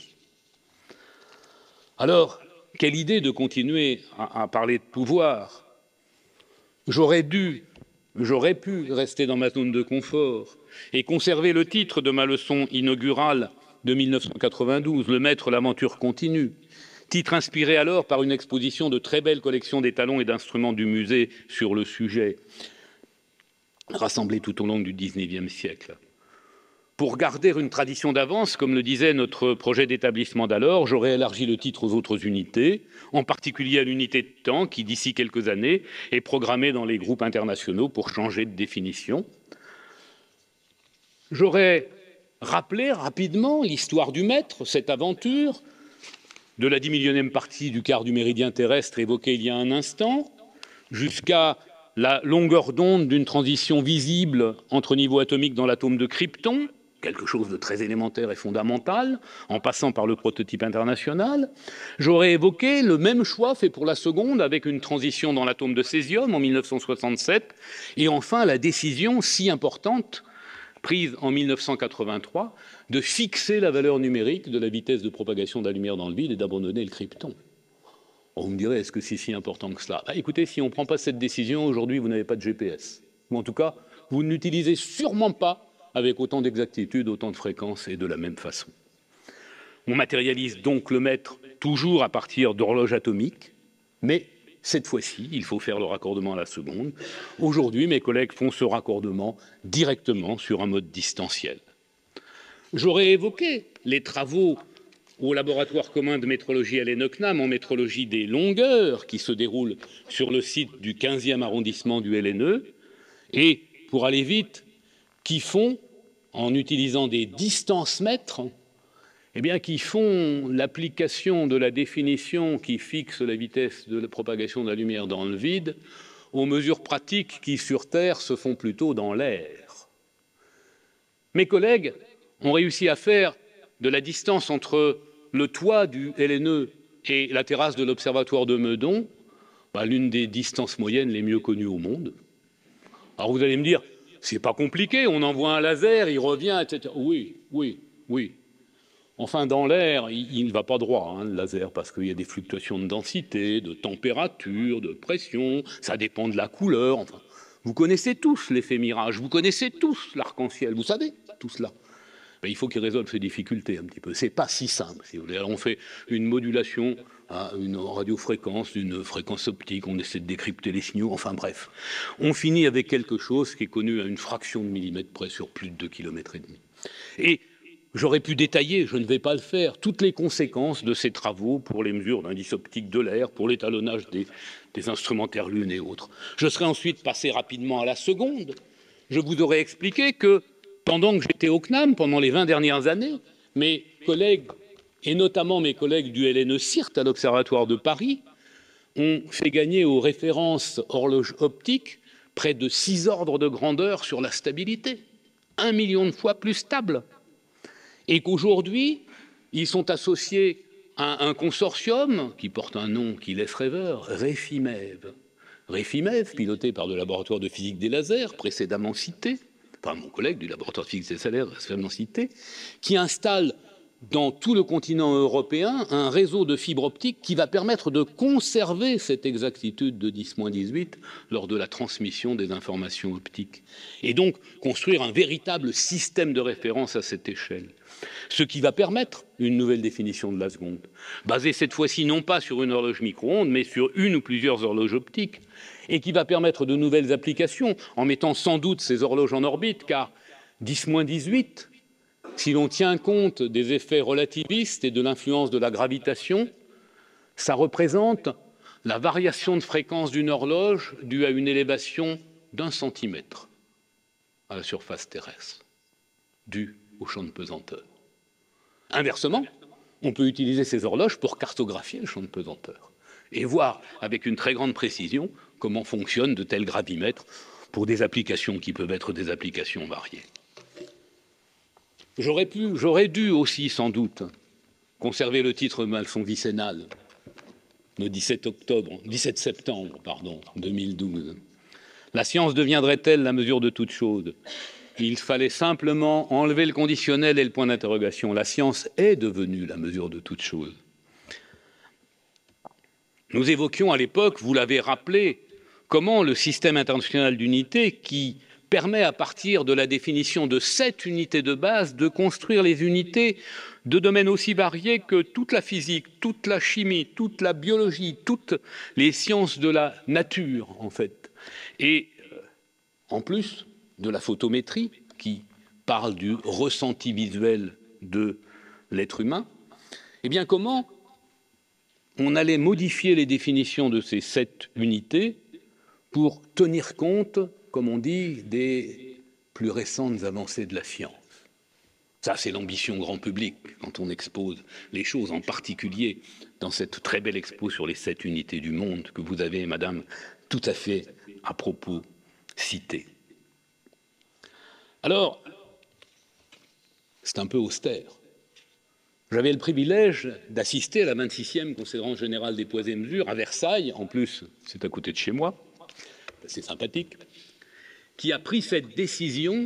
Speaker 3: Alors, quelle idée de continuer à parler de pouvoir. J'aurais pu rester dans ma zone de confort et conserver le titre de ma leçon inaugurale de 1992, Le maître, l'aventure continue, titre inspiré alors par une exposition de très belles collections d'étalons et d'instruments du musée sur le sujet, rassemblés tout au long du XIXe siècle. Pour garder une tradition d'avance, comme le disait notre projet d'établissement d'alors, j'aurais élargi le titre aux autres unités, en particulier à l'unité de temps qui, d'ici quelques années, est programmée dans les groupes internationaux pour changer de définition. J'aurais rappelé rapidement l'histoire du maître, cette aventure, de la 10 millionième partie du quart du méridien terrestre évoquée il y a un instant, jusqu'à la longueur d'onde d'une transition visible entre niveaux atomiques dans l'atome de krypton, quelque chose de très élémentaire et fondamental, en passant par le prototype international. J'aurais évoqué le même choix fait pour la seconde, avec une transition dans l'atome de césium en 1967, et enfin la décision si importante, prise en 1983, de fixer la valeur numérique de la vitesse de propagation de la lumière dans le vide et d'abandonner le krypton. Vous me direz, est-ce que c'est si important que cela? Écoutez, si on ne prend pas cette décision, aujourd'hui, vous n'avez pas de GPS. Ou en tout cas, vous ne l'utilisez sûrement pas avec autant d'exactitude, autant de fréquence et de la même façon. On matérialise donc le maître toujours à partir d'horloges atomiques, mais cette fois-ci, il faut faire le raccordement à la seconde. Aujourd'hui, mes collègues font ce raccordement directement sur un mode distanciel. J'aurais évoqué les travaux au laboratoire commun de métrologie à l'ENOCNAM en métrologie des longueurs qui se déroule sur le site du 15e arrondissement du LNE et, pour aller vite, qui font, en utilisant des distances-mètres, eh bien, qui font l'application de la définition qui fixe la vitesse de la propagation de la lumière dans le vide aux mesures pratiques qui, sur Terre, se font plutôt dans l'air. Mes collègues ont réussi à faire de la distance entre le toit du LNE et la terrasse de l'Observatoire de Meudon l'une des distances moyennes les mieux connues au monde. Alors vous allez me dire, c'est pas compliqué, on envoie un laser, il revient, etc. Oui. Enfin, dans l'air, il ne va pas droit, le laser, parce qu'il y a des fluctuations de densité, de température, de pression, ça dépend de la couleur. Enfin, vous connaissez tous l'effet mirage, vous connaissez tous l'arc-en-ciel, vous savez tout cela. Il faut qu'il résolve ces difficultés un petit peu. C'est pas si simple, si vous voulez. Alors, on fait une modulation à une radiofréquence, une fréquence optique, on essaie de décrypter les signaux, enfin bref. On finit avec quelque chose qui est connu à une fraction de millimètre près sur plus de 2,5 km. Et j'aurais pu détailler, je ne vais pas le faire, toutes les conséquences de ces travaux pour les mesures d'indice optique de l'air, pour l'étalonnage des instrumentaires lunes et autres. Je serais ensuite passé rapidement à la seconde. Je vous aurais expliqué que pendant que j'étais au CNAM, pendant les 20 dernières années, mes collègues, et notamment mes collègues du LNE-CIRT à l'Observatoire de Paris, ont fait gagner aux références horloges optiques près de 6 ordres de grandeur sur la stabilité, 1 million de fois plus stable. Et qu'aujourd'hui, ils sont associés à un consortium qui porte un nom qui laisse rêveur, REFIMEV. REFIMEV, piloté par le laboratoire de physique des lasers, précédemment cité, mon collègue du laboratoire de physique des lasers, précédemment cité, qui installe dans tout le continent européen un réseau de fibres optiques qui va permettre de conserver cette exactitude de 10-18 lors de la transmission des informations optiques, et donc construire un véritable système de référence à cette échelle. Ce qui va permettre une nouvelle définition de la seconde, basée cette fois-ci non pas sur une horloge micro-ondes, mais sur une ou plusieurs horloges optiques, et qui va permettre de nouvelles applications, en mettant sans doute ces horloges en orbite, car 10-18, si l'on tient compte des effets relativistes et de l'influence de la gravitation, ça représente la variation de fréquence d'une horloge due à une élévation d'1 centimètre à la surface terrestre, due au champ de pesanteur. Inversement, on peut utiliser ces horloges pour cartographier le champ de pesanteur et voir avec une très grande précision comment fonctionnent de tels gravimètres pour des applications qui peuvent être des applications variées. J'aurais dû aussi, sans doute, conserver le titre de ma leçon vicennale, le 17 septembre 2012. La science deviendrait-elle la mesure de toute chose? Il fallait simplement enlever le conditionnel et le point d'interrogation. La science est devenue la mesure de toute chose. Nous évoquions à l'époque, vous l'avez rappelé, comment le système international d'unités qui permet à partir de la définition de 7 unités de base de construire les unités de domaines aussi variés que toute la physique, toute la chimie, toute la biologie, toutes les sciences de la nature, en fait. Et en plus de la photométrie, qui parle du ressenti visuel de l'être humain, eh bien comment on allait modifier les définitions de ces 7 unités pour tenir compte, comme on dit, des plus récentes avancées de la science. Ça, c'est l'ambition grand public quand on expose les choses, en particulier dans cette très belle expo sur les 7 unités du monde que vous avez, madame, tout à fait à propos citée. Alors, c'est un peu austère. J'avais le privilège d'assister à la 26e conférence générale des poids et mesures à Versailles, en plus, c'est à côté de chez moi, c'est sympathique, qui a pris cette décision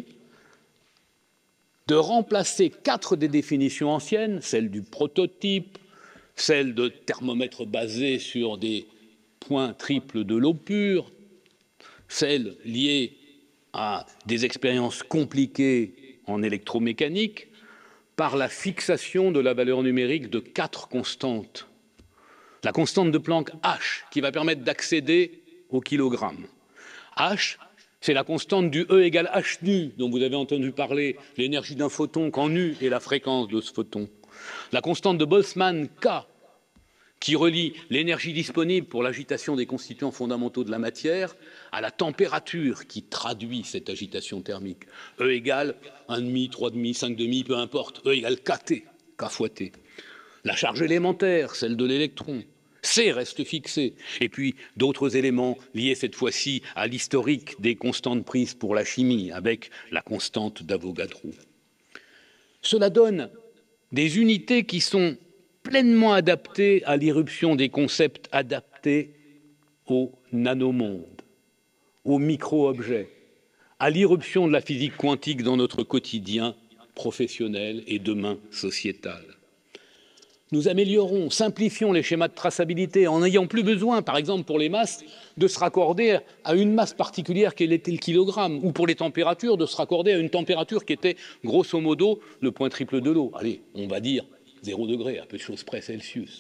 Speaker 3: de remplacer 4 des définitions anciennes, celle du prototype, celle de thermomètre basé sur des points triples de l'eau pure, celle liée à des expériences compliquées en électromécanique, par la fixation de la valeur numérique de 4 constantes. La constante de Planck H, qui va permettre d'accéder au kilogramme. H, c'est la constante du E égale H nu, dont vous avez entendu parler, l'énergie d'un photon quand nu est la fréquence de ce photon. La constante de Boltzmann K, qui relie l'énergie disponible pour l'agitation des constituants fondamentaux de la matière à la température qui traduit cette agitation thermique. E égale 1,5, 3,5, 5,5, peu importe. E égale KT, K fois T. La charge élémentaire, celle de l'électron. C reste fixé. Et puis d'autres éléments liés cette fois-ci à l'historique des constantes prises pour la chimie, avec la constante d'Avogadro. Cela donne des unités qui sont pleinement adaptées à l'irruption des concepts adaptés au nanomonde, aux micro-objets, à l'irruption de la physique quantique dans notre quotidien professionnel et demain sociétal. Nous améliorons, simplifions les schémas de traçabilité en n'ayant plus besoin, par exemple pour les masses, de se raccorder à une masse particulière qu'elle était le kilogramme, ou pour les températures, de se raccorder à une température qui était grosso modo le point triple de l'eau. Allez, on va dire 0 degré, à peu de choses près Celsius.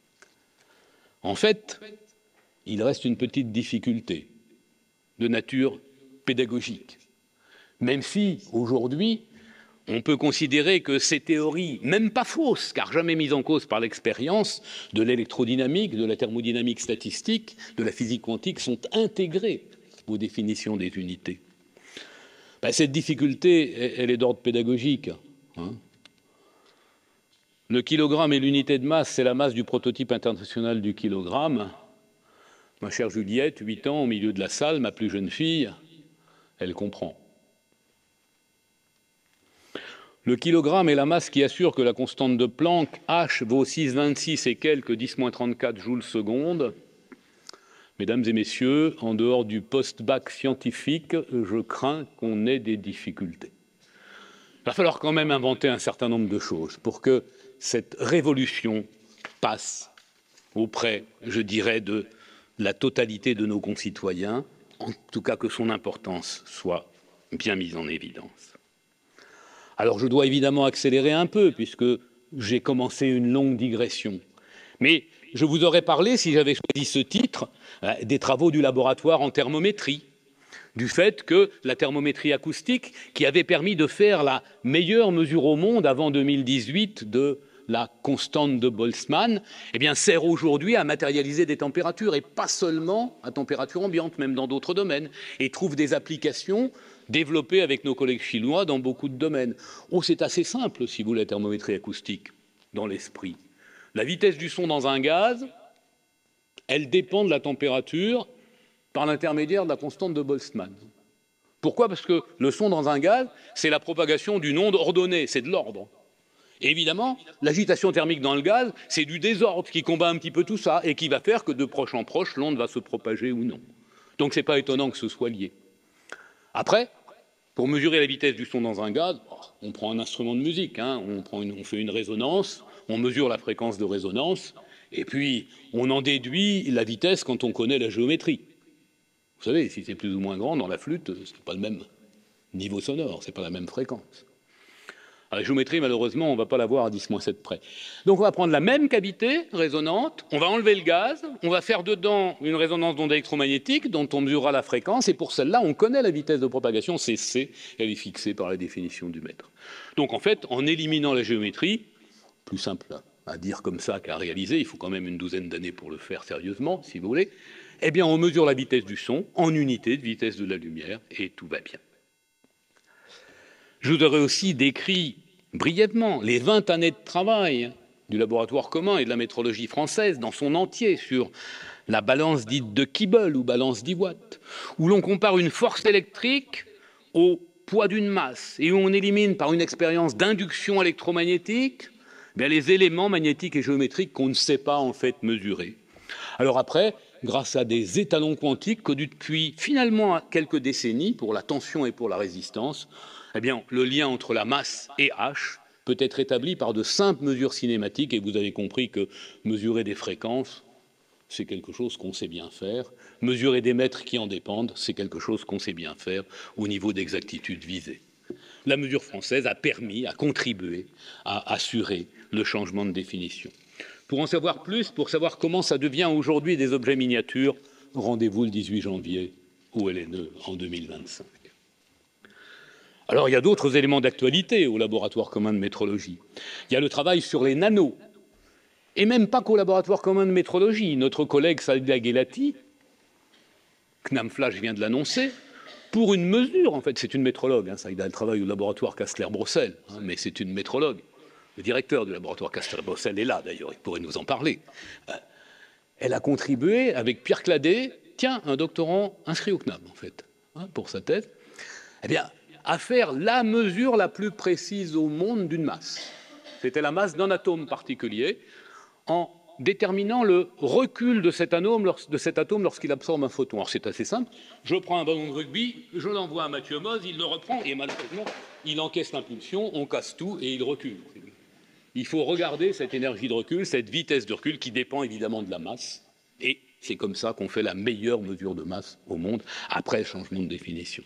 Speaker 3: En fait, il reste une petite difficulté de nature pédagogique, même si, aujourd'hui, on peut considérer que ces théories, même pas fausses, car jamais mises en cause par l'expérience de l'électrodynamique, de la thermodynamique statistique, de la physique quantique, sont intégrées aux définitions des unités. Cette difficulté, elle est d'ordre pédagogique. Le kilogramme et l'unité de masse, c'est la masse du prototype international du kilogramme. Ma chère Juliette, 8 ans, au milieu de la salle, ma plus jeune fille, elle comprend. Le kilogramme est la masse qui assure que la constante de Planck, H, vaut 6,26 et quelques 10-34 joules secondes. Mesdames et messieurs, en dehors du post-bac scientifique, je crains qu'on ait des difficultés. Il va falloir quand même inventer un certain nombre de choses pour que cette révolution passe auprès, je dirais, de la totalité de nos concitoyens, en tout cas que son importance soit bien mise en évidence. Alors je dois évidemment accélérer un peu, puisque j'ai commencé une longue digression. Mais je vous aurais parlé, si j'avais choisi ce titre, des travaux du laboratoire en thermométrie, du fait que la thermométrie acoustique, qui avait permis de faire la meilleure mesure au monde avant 2018 de la constante de Boltzmann, eh bien, sert aujourd'hui à matérialiser des températures, et pas seulement à température ambiante, même dans d'autres domaines, et trouve des applications développées avec nos collègues chinois dans beaucoup de domaines. Oh, c'est assez simple, si vous voulez, la thermométrie acoustique, dans l'esprit. La vitesse du son dans un gaz, elle dépend de la température par l'intermédiaire de la constante de Boltzmann. Pourquoi? Parce que le son dans un gaz, c'est la propagation d'une onde ordonnée, c'est de l'ordre. Et évidemment, l'agitation thermique dans le gaz, c'est du désordre qui combat un petit peu tout ça et qui va faire que de proche en proche, l'onde va se propager ou non. Donc ce n'est pas étonnant que ce soit lié. Après, pour mesurer la vitesse du son dans un gaz, on prend un instrument de musique, hein, on fait une résonance, on mesure la fréquence de résonance, et puis on en déduit la vitesse quand on connaît la géométrie. Vous savez, si c'est plus ou moins grand dans la flûte, ce n'est pas le même niveau sonore, ce n'est pas la même fréquence. Alors, la géométrie, malheureusement, on ne va pas l'avoir à 10-7 près. Donc on va prendre la même cavité résonante, on va enlever le gaz, on va faire dedans une résonance d'onde électromagnétique dont on mesurera la fréquence, et pour celle-là, on connaît la vitesse de propagation, c'est C, elle est fixée par la définition du mètre. Donc en fait, en éliminant la géométrie, plus simple à dire comme ça qu'à réaliser, il faut quand même une douzaine d'années pour le faire sérieusement, si vous voulez, eh bien on mesure la vitesse du son en unité de vitesse de la lumière, et tout va bien. Je vous aurais aussi décrit brièvement les 20 années de travail du laboratoire commun et de la métrologie française dans son entier sur la balance dite de Kibble ou balance d'Iwatt, où l'on compare une force électrique au poids d'une masse et où on élimine par une expérience d'induction électromagnétique les éléments magnétiques et géométriques qu'on ne sait pas en fait mesurer. Alors après, grâce à des étalons quantiques que depuis finalement quelques décennies pour la tension et pour la résistance, eh bien, le lien entre la masse et H peut être établi par de simples mesures cinématiques, et vous avez compris que mesurer des fréquences, c'est quelque chose qu'on sait bien faire. Mesurer des mètres qui en dépendent, c'est quelque chose qu'on sait bien faire au niveau d'exactitude visée. La mesure française a permis, a contribué à assurer le changement de définition. Pour en savoir plus, pour savoir comment ça devient aujourd'hui des objets miniatures, rendez-vous le 18 janvier au LNE en 2025. Alors, il y a d'autres éléments d'actualité au laboratoire commun de métrologie. Il y a le travail sur les nanos, et même pas qu'au laboratoire commun de métrologie. Notre collègue Saïda Ghelati, CNAM Flash vient de l'annoncer, pour une mesure, en fait, c'est une métrologue, hein, Saïda, elle travaille au laboratoire Kastler-Brossel, hein, mais c'est une métrologue. Le directeur du laboratoire Kastler-Brossel est là, d'ailleurs, il pourrait nous en parler. Elle a contribué avec Pierre Cladet, tiens, un doctorant inscrit au CNAM, en fait, hein, pour sa thèse, eh bien, à faire la mesure la plus précise au monde d'une masse. C'était la masse d'un atome particulier, en déterminant le recul de cet atome lorsqu'il absorbe un photon. Alors c'est assez simple, je prends un ballon de rugby, je l'envoie à Mathieu Moz, il le reprend, et malheureusement, il encaisse l'impulsion, on casse tout, et il recule. Il faut regarder cette énergie de recul, cette vitesse de recul, qui dépend évidemment de la masse, et c'est comme ça qu'on fait la meilleure mesure de masse au monde, après le changement de définition.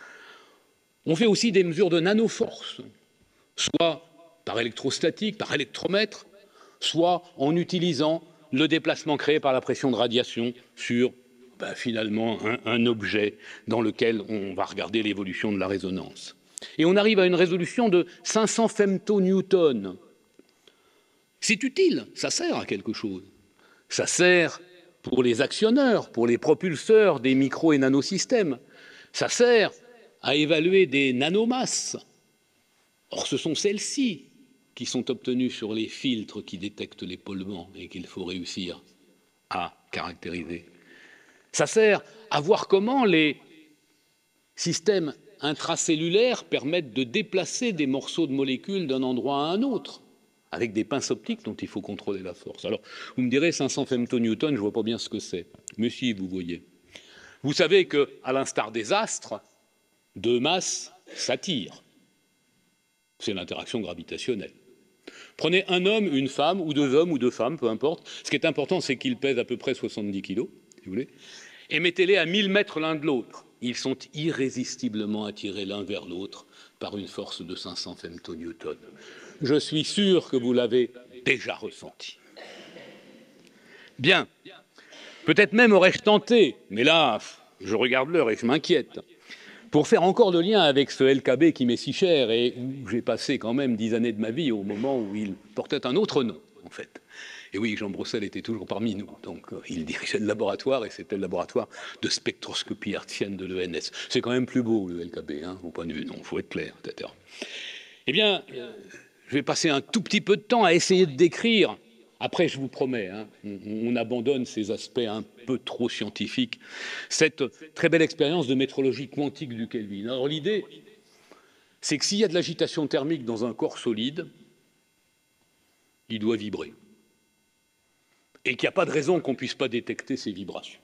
Speaker 3: On fait aussi des mesures de nanoforce, soit par électrostatique, par électromètre, soit en utilisant le déplacement créé par la pression de radiation sur finalement un objet dans lequel on va regarder l'évolution de la résonance. Et on arrive à une résolution de 500 femtonewtons. C'est utile, ça sert à quelque chose. Ça sert pour les actionneurs, pour les propulseurs des micro- et nanosystèmes. Ça sert à évaluer des nanomasses. Or, ce sont celles-ci qui sont obtenues sur les filtres qui détectent les polluants et qu'il faut réussir à caractériser. Ça sert à voir comment les systèmes intracellulaires permettent de déplacer des morceaux de molécules d'un endroit à un autre, avec des pinces optiques dont il faut contrôler la force. Alors, vous me direz 500 femtonewtons, je ne vois pas bien ce que c'est. Mais si, vous voyez. Vous savez qu'à l'instar des astres, deux masses s'attirent. C'est l'interaction gravitationnelle. Prenez un homme, une femme, ou deux hommes, ou deux femmes, peu importe. Ce qui est important, c'est qu'ils pèsent à peu près 70 kilos, si vous voulez, et mettez-les à 1000 mètres l'un de l'autre. Ils sont irrésistiblement attirés l'un vers l'autre par une force de 500 femtonewtons. Je suis sûr que vous l'avez déjà ressenti. Bien. Peut-être même aurais-je tenté, mais là, je regarde l'heure et je m'inquiète, pour faire encore le lien avec ce LKB qui m'est si cher et où j'ai passé quand même 10 années de ma vie au moment où il portait un autre nom, en fait. Et oui, Jean Brossel était toujours parmi nous, donc il dirigeait le laboratoire et c'était le laboratoire de spectroscopie hertzienne de l'ENS. C'est quand même plus beau, le LKB, hein, au point de vue, non, il faut être clair, etc. Eh bien, je vais passer un tout petit peu de temps à essayer de décrire. Après, je vous promets, hein, on abandonne ces aspects un peu trop scientifiques, cette très belle expérience de métrologie quantique du Kelvin. Alors l'idée, c'est que s'il y a de l'agitation thermique dans un corps solide, il doit vibrer. Et qu'il n'y a pas de raison qu'on ne puisse pas détecter ces vibrations.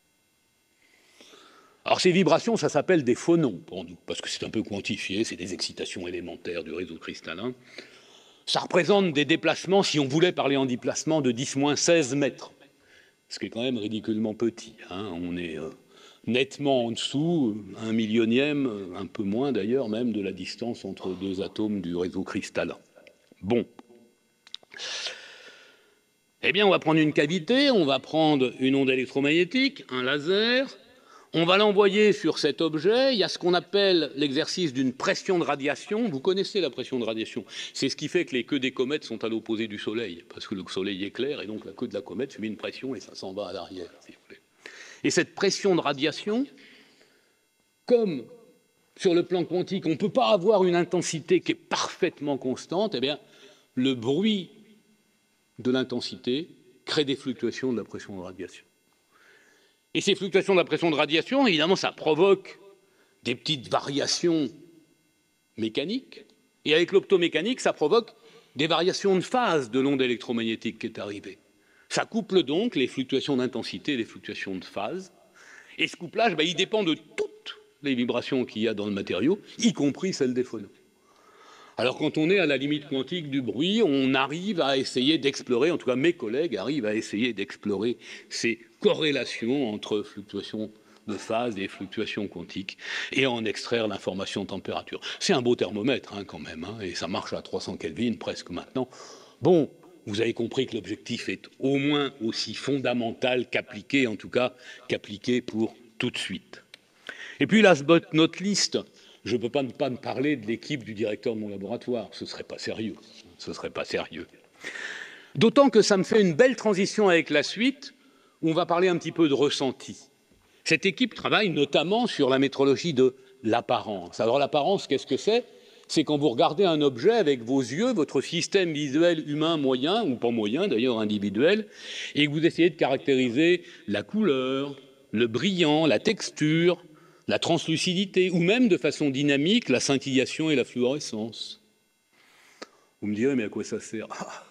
Speaker 3: Alors ces vibrations, ça s'appelle des phonons pour nous, parce que c'est un peu quantifié, c'est des excitations élémentaires du réseau cristallin. Ça représente des déplacements, si on voulait parler en déplacement, de 10-16 mètres, ce qui est quand même ridiculement petit. Hein. On est nettement en dessous, 1/1000e, un peu moins d'ailleurs même, de la distance entre deux atomes du réseau cristallin. Bon. Eh bien, on va prendre une cavité, on va prendre une onde électromagnétique, un laser. On va l'envoyer sur cet objet. Il y a ce qu'on appelle l'exercice d'une pression de radiation. Vous connaissez la pression de radiation. C'est ce qui fait que les queues des comètes sont à l'opposé du Soleil, parce que le Soleil éclaire et donc la queue de la comète subit une pression et ça s'en va à l'arrière, si vous voulez. Et cette pression de radiation, comme sur le plan quantique, on ne peut pas avoir une intensité qui est parfaitement constante, eh bien, le bruit de l'intensité crée des fluctuations de la pression de radiation. Et ces fluctuations de la pression de radiation, évidemment, ça provoque des petites variations mécaniques. Et avec l'optomécanique, ça provoque des variations de phase de l'onde électromagnétique qui est arrivée. Ça couple donc les fluctuations d'intensité et les fluctuations de phase. Et ce couplage, il dépend de toutes les vibrations qu'il y a dans le matériau, y compris celles des phonons. Alors quand on est à la limite quantique du bruit, on arrive à essayer d'explorer, en tout cas mes collègues arrivent à essayer d'explorer ces corrélations entre fluctuations de phase et fluctuations quantiques et en extraire l'information de température. C'est un beau thermomètre quand même, et ça marche à 300 Kelvin presque maintenant. Bon, vous avez compris que l'objectif est au moins aussi fondamental qu'appliqué, en tout cas qu'appliqué pour tout de suite. Et puis last but not least, je ne peux pas ne pas me parler de l'équipe du directeur de mon laboratoire. Ce ne serait pas sérieux. Ce serait pas sérieux. D'autant que ça me fait une belle transition avec la suite, où on va parler un petit peu de ressenti. Cette équipe travaille notamment sur la métrologie de l'apparence. Alors l'apparence, qu'est-ce que c'est? C'est quand vous regardez un objet avec vos yeux, votre système visuel humain moyen, ou pas moyen d'ailleurs, individuel, et que vous essayez de caractériser la couleur, le brillant, la texture, la translucidité, ou même de façon dynamique, la scintillation et la fluorescence. Vous me direz, mais à quoi ça sert?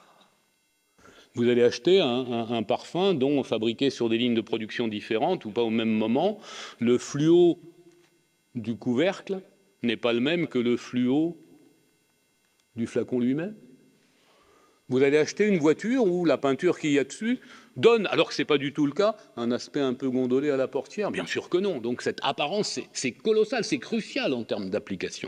Speaker 3: Vous allez acheter un parfum dont fabriqué sur des lignes de production différentes, ou pas au même moment, le fluo du couvercle n'est pas le même que le fluo du flacon lui-même. Vous allez acheter une voiture où la peinture qu'il y a dessus donne, alors que ce n'est pas du tout le cas, un aspect un peu gondolé à la portière. Bien sûr que non. Donc cette apparence, c'est colossal, c'est crucial en termes d'application.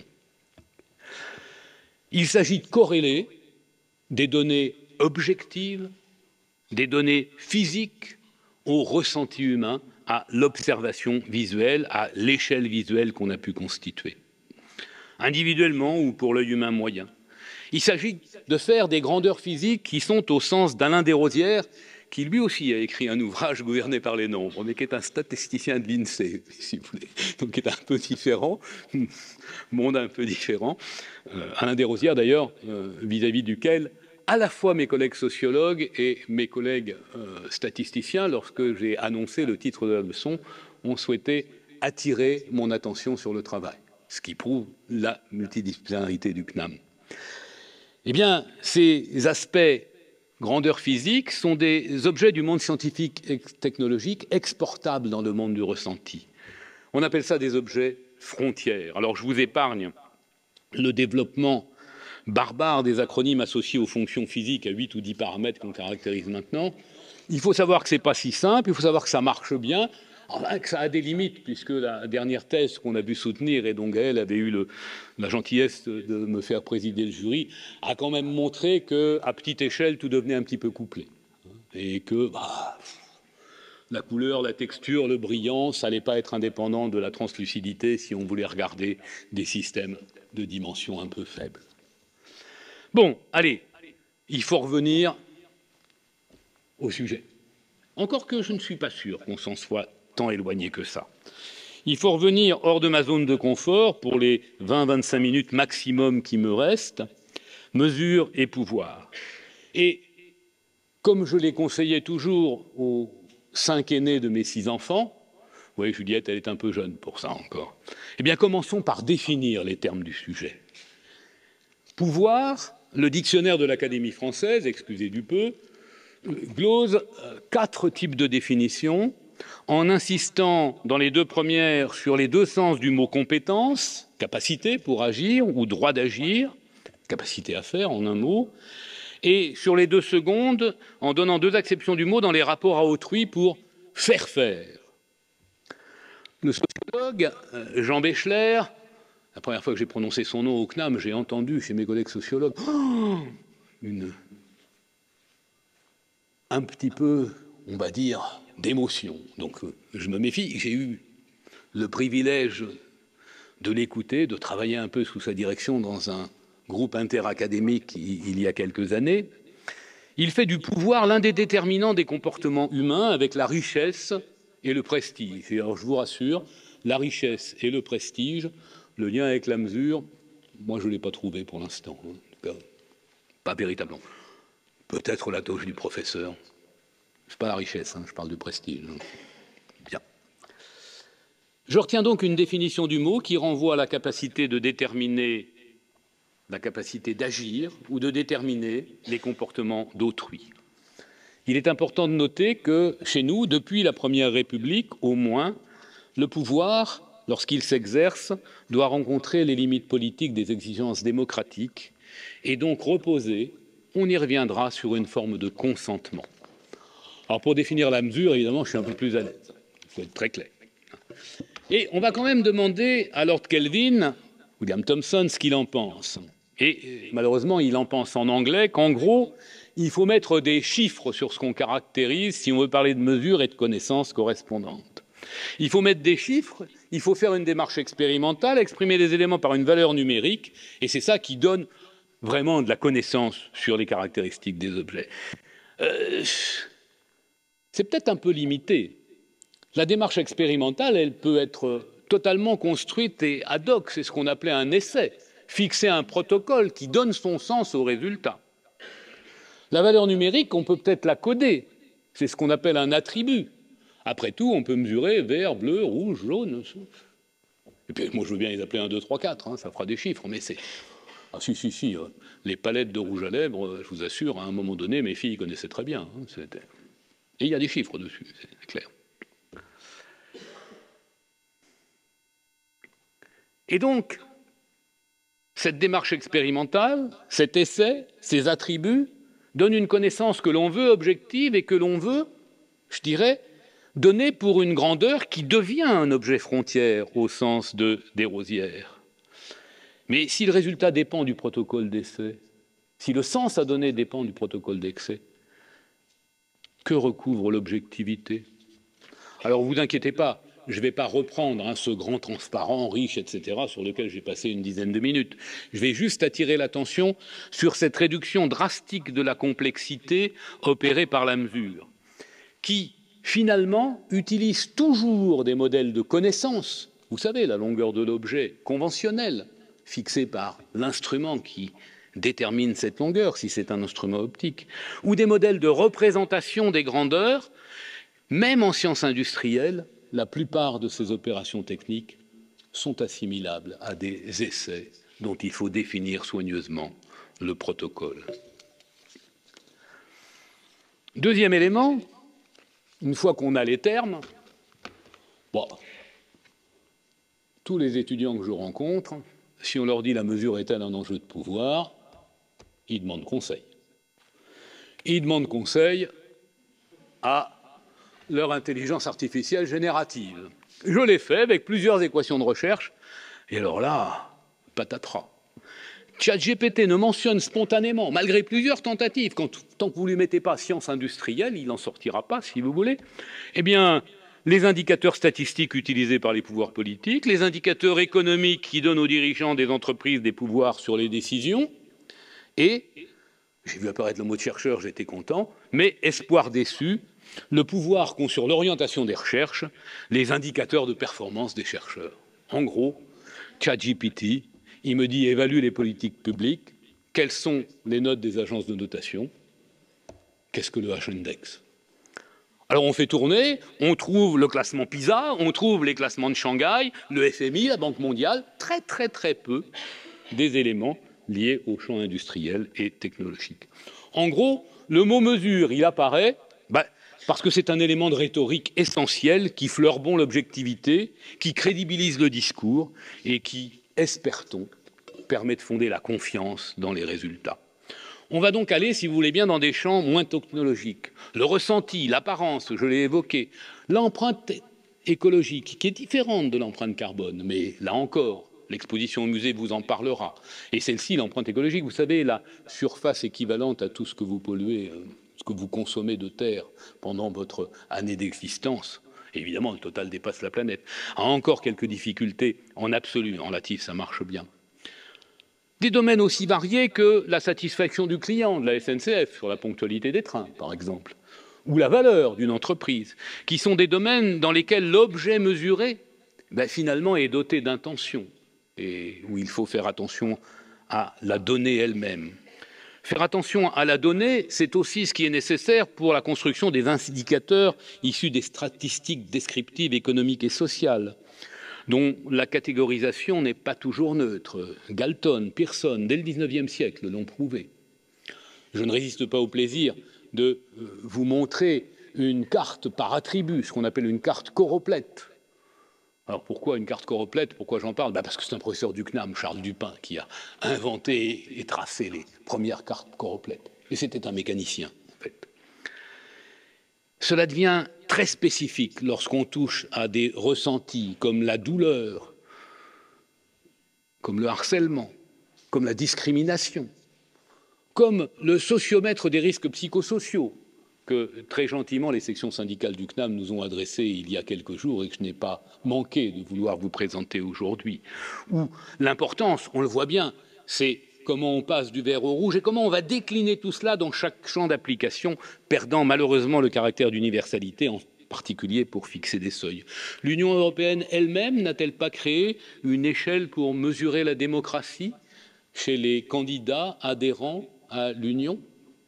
Speaker 3: Il s'agit de corréler des données objectives, des données physiques au ressenti humain, à l'observation visuelle, à l'échelle visuelle qu'on a pu constituer, individuellement ou pour l'œil humain moyen. Il s'agit de faire des grandeurs physiques qui sont au sens d'Alain Desrosières, qui lui aussi a écrit un ouvrage gouverné par les nombres, mais qui est un statisticien de l'INSEE, si vous voulez, donc qui est un peu différent, monde un peu différent. Alain Desrosières, d'ailleurs, vis-à-vis duquel, à la fois mes collègues sociologues et mes collègues statisticiens, lorsque j'ai annoncé le titre de la leçon, ont souhaité attirer mon attention sur le travail, ce qui prouve la multidisciplinarité du CNAM. Eh bien, ces aspects grandeur physique sont des objets du monde scientifique et technologique exportables dans le monde du ressenti. On appelle ça des objets frontières. Alors, je vous épargne le développement barbare des acronymes associés aux fonctions physiques à 8 ou 10 paramètres qu'on caractérise maintenant. Il faut savoir que ce n'est pas si simple, il faut savoir que ça marche bien, enfin, que ça a des limites, puisque la dernière thèse qu'on a pu soutenir, et dont Gaël avait eu la gentillesse de me faire présider le jury, a quand même montré qu'à petite échelle, tout devenait un petit peu couplé. Et que la couleur, la texture, le brillant, ça n'allait pas être indépendant de la translucidité si on voulait regarder des systèmes de dimension un peu faibles. Bon, allez, il faut revenir au sujet. Encore que je ne suis pas sûr qu'on s'en soit tant éloigné que ça. Il faut revenir hors de ma zone de confort pour les 20-25 minutes maximum qui me restent. Mesure et pouvoir. Et comme je l'ai conseillé toujours aux 5 aînés de mes 6 enfants, vous voyez, Juliette, elle est un peu jeune pour ça encore, eh bien, commençons par définir les termes du sujet. Pouvoir, le dictionnaire de l'Académie française, excusez du peu, glose 4 types de définitions, en insistant dans les 2 premières sur les 2 sens du mot compétence, capacité pour agir ou droit d'agir, capacité à faire en un mot, et sur les 2 secondes en donnant 2 acceptions du mot dans les rapports à autrui pour faire faire. Le sociologue Jean Béchler, la première fois que j'ai prononcé son nom au CNAM, j'ai entendu chez mes collègues sociologues un petit peu, on va dire, d'émotion. Donc je me méfie. J'ai eu le privilège de l'écouter, de travailler un peu sous sa direction dans un groupe interacadémique il y a quelques années. Il fait du pouvoir l'un des déterminants des comportements humains avec la richesse et le prestige. Et alors je vous rassure, la richesse et le prestige, le lien avec la mesure, moi je ne l'ai pas trouvé pour l'instant. En tout cas, pas véritablement. Peut-être la touche du professeur. C'est pas la richesse, je parle du prestige. Bien. Je retiens donc une définition du mot qui renvoie à la capacité de déterminer, la capacité d'agir ou de déterminer les comportements d'autrui. Il est important de noter que chez nous, depuis la Première République, au moins, le pouvoir, lorsqu'il s'exerce, doit rencontrer les limites politiques des exigences démocratiques et donc reposer, on y reviendra, sur une forme de consentement. Alors pour définir la mesure, évidemment, je suis un peu plus à l'aise. Il faut être très clair. Et on va quand même demander à Lord Kelvin, William Thomson, ce qu'il en pense. Et malheureusement, il en pense en anglais qu'en gros, il faut mettre des chiffres sur ce qu'on caractérise si on veut parler de mesure et de connaissances correspondantes. Il faut mettre des chiffres, il faut faire une démarche expérimentale, exprimer les éléments par une valeur numérique, et c'est ça qui donne vraiment de la connaissance sur les caractéristiques des objets. C'est peut-être un peu limité. La démarche expérimentale, elle peut être totalement construite et ad hoc, c'est ce qu'on appelait un essai, fixer un protocole qui donne son sens au résultat. La valeur numérique, on peut peut-être la coder, c'est ce qu'on appelle un attribut. Après tout, on peut mesurer vert, bleu, rouge, jaune. Et puis moi je veux bien les appeler 1, 2, 3, 4, ça fera des chiffres, mais c'est... Ah si, les palettes de rouge à lèvres, je vous assure, à un moment donné, mes filles connaissaient très bien. Et il y a des chiffres dessus, c'est clair. Et donc, cette démarche expérimentale, cet essai, ces attributs, donnent une connaissance que l'on veut objective et que l'on veut, je dirais, donner pour une grandeur qui devient un objet frontière au sens de Desrosières. Mais si le résultat dépend du protocole d'essai, si le sens à donner dépend du protocole d'essai, que recouvre l'objectivité? Alors vous inquiétez pas, je ne vais pas reprendre ce grand transparent, riche, etc., sur lequel j'ai passé une dizaine de minutes. Je vais juste attirer l'attention sur cette réduction drastique de la complexité opérée par la mesure, qui, finalement, utilise toujours des modèles de connaissance. Vous savez, la longueur de l'objet conventionnelle, fixée par l'instrument qui détermine cette longueur, si c'est un instrument optique, ou des modèles de représentation des grandeurs. Même en sciences industrielles, la plupart de ces opérations techniques sont assimilables à des essais dont il faut définir soigneusement le protocole. Deuxième élément, une fois qu'on a les termes, tous les étudiants que je rencontre, si on leur dit la mesure est-elle un enjeu de pouvoir, Ils demandent conseil. Ils demandent conseil à leur intelligence artificielle générative. Je l'ai fait avec plusieurs équations de recherche, et alors là, patatras. ChatGPT ne mentionne spontanément, malgré plusieurs tentatives, tant que vous ne lui mettez pas science industrielle, il n'en sortira pas, si vous voulez, eh bien, les indicateurs statistiques utilisés par les pouvoirs politiques, les indicateurs économiques qui donnent aux dirigeants des entreprises des pouvoirs sur les décisions, et, j'ai vu apparaître le mot de chercheur, j'étais content, mais espoir déçu, le pouvoir qu'ont sur l'orientation des recherches les indicateurs de performance des chercheurs. En gros, ChatGPT, il me dit évalue les politiques publiques, quelles sont les notes des agences de notation, qu'est-ce que le H-index. Alors on fait tourner, on trouve le classement PISA, on trouve les classements de Shanghai, le FMI, la Banque mondiale, très peu des éléments liés au champ industriel et technologique. En gros, le mot mesure, il apparaît parce que c'est un élément de rhétorique essentiel qui fleure bon l'objectivité, qui crédibilise le discours et qui, espère-t-on, permet de fonder la confiance dans les résultats. On va donc aller, si vous voulez bien, dans des champs moins technologiques. Le ressenti, l'apparence, je l'ai évoqué, l'empreinte écologique, qui est différente de l'empreinte carbone, mais là encore, l'exposition au musée vous en parlera. Et celle-ci, l'empreinte écologique, vous savez, la surface équivalente à tout ce que vous polluez, ce que vous consommez de terre pendant votre année d'existence, évidemment, le total dépasse la planète, a encore quelques difficultés en absolu. En relatif, ça marche bien. Des domaines aussi variés que la satisfaction du client de la SNCF sur la ponctualité des trains, par exemple, ou la valeur d'une entreprise, qui sont des domaines dans lesquels l'objet mesuré, finalement, est doté d'intention et où il faut faire attention à la donnée elle-même. Faire attention à la donnée, c'est aussi ce qui est nécessaire pour la construction des indicateurs issus des statistiques descriptives économiques et sociales, dont la catégorisation n'est pas toujours neutre. Galton, Pearson, dès le XIXe siècle, l'ont prouvé. Je ne résiste pas au plaisir de vous montrer une carte par attribut, ce qu'on appelle une carte choroplète. Alors pourquoi une carte choroplète? Pourquoi j'en parle? Parce que c'est un professeur du CNAM, Charles Dupin, qui a inventé et tracé les premières cartes choroplètes. Et c'était un mécanicien, en fait. Cela devient très spécifique lorsqu'on touche à des ressentis comme la douleur, comme le harcèlement, comme la discrimination, comme le sociomètre des risques psychosociaux, que très gentiment les sections syndicales du CNAM nous ont adressé il y a quelques jours et que je n'ai pas manqué de vouloir vous présenter aujourd'hui. Où l'importance, on le voit bien, c'est comment on passe du vert au rouge et comment on va décliner tout cela dans chaque champ d'application, perdant malheureusement le caractère d'universalité, en particulier pour fixer des seuils. L'Union européenne elle-même n'a-t-elle pas créé une échelle pour mesurer la démocratie chez les candidats adhérents à l'Union ?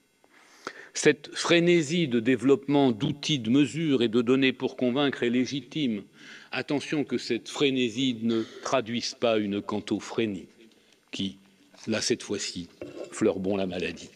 Speaker 3: Cette frénésie de développement d'outils de mesure et de données pour convaincre est légitime. Attention que cette frénésie ne traduise pas une cantophrénie qui, là cette fois-ci, fleure bon la maladie.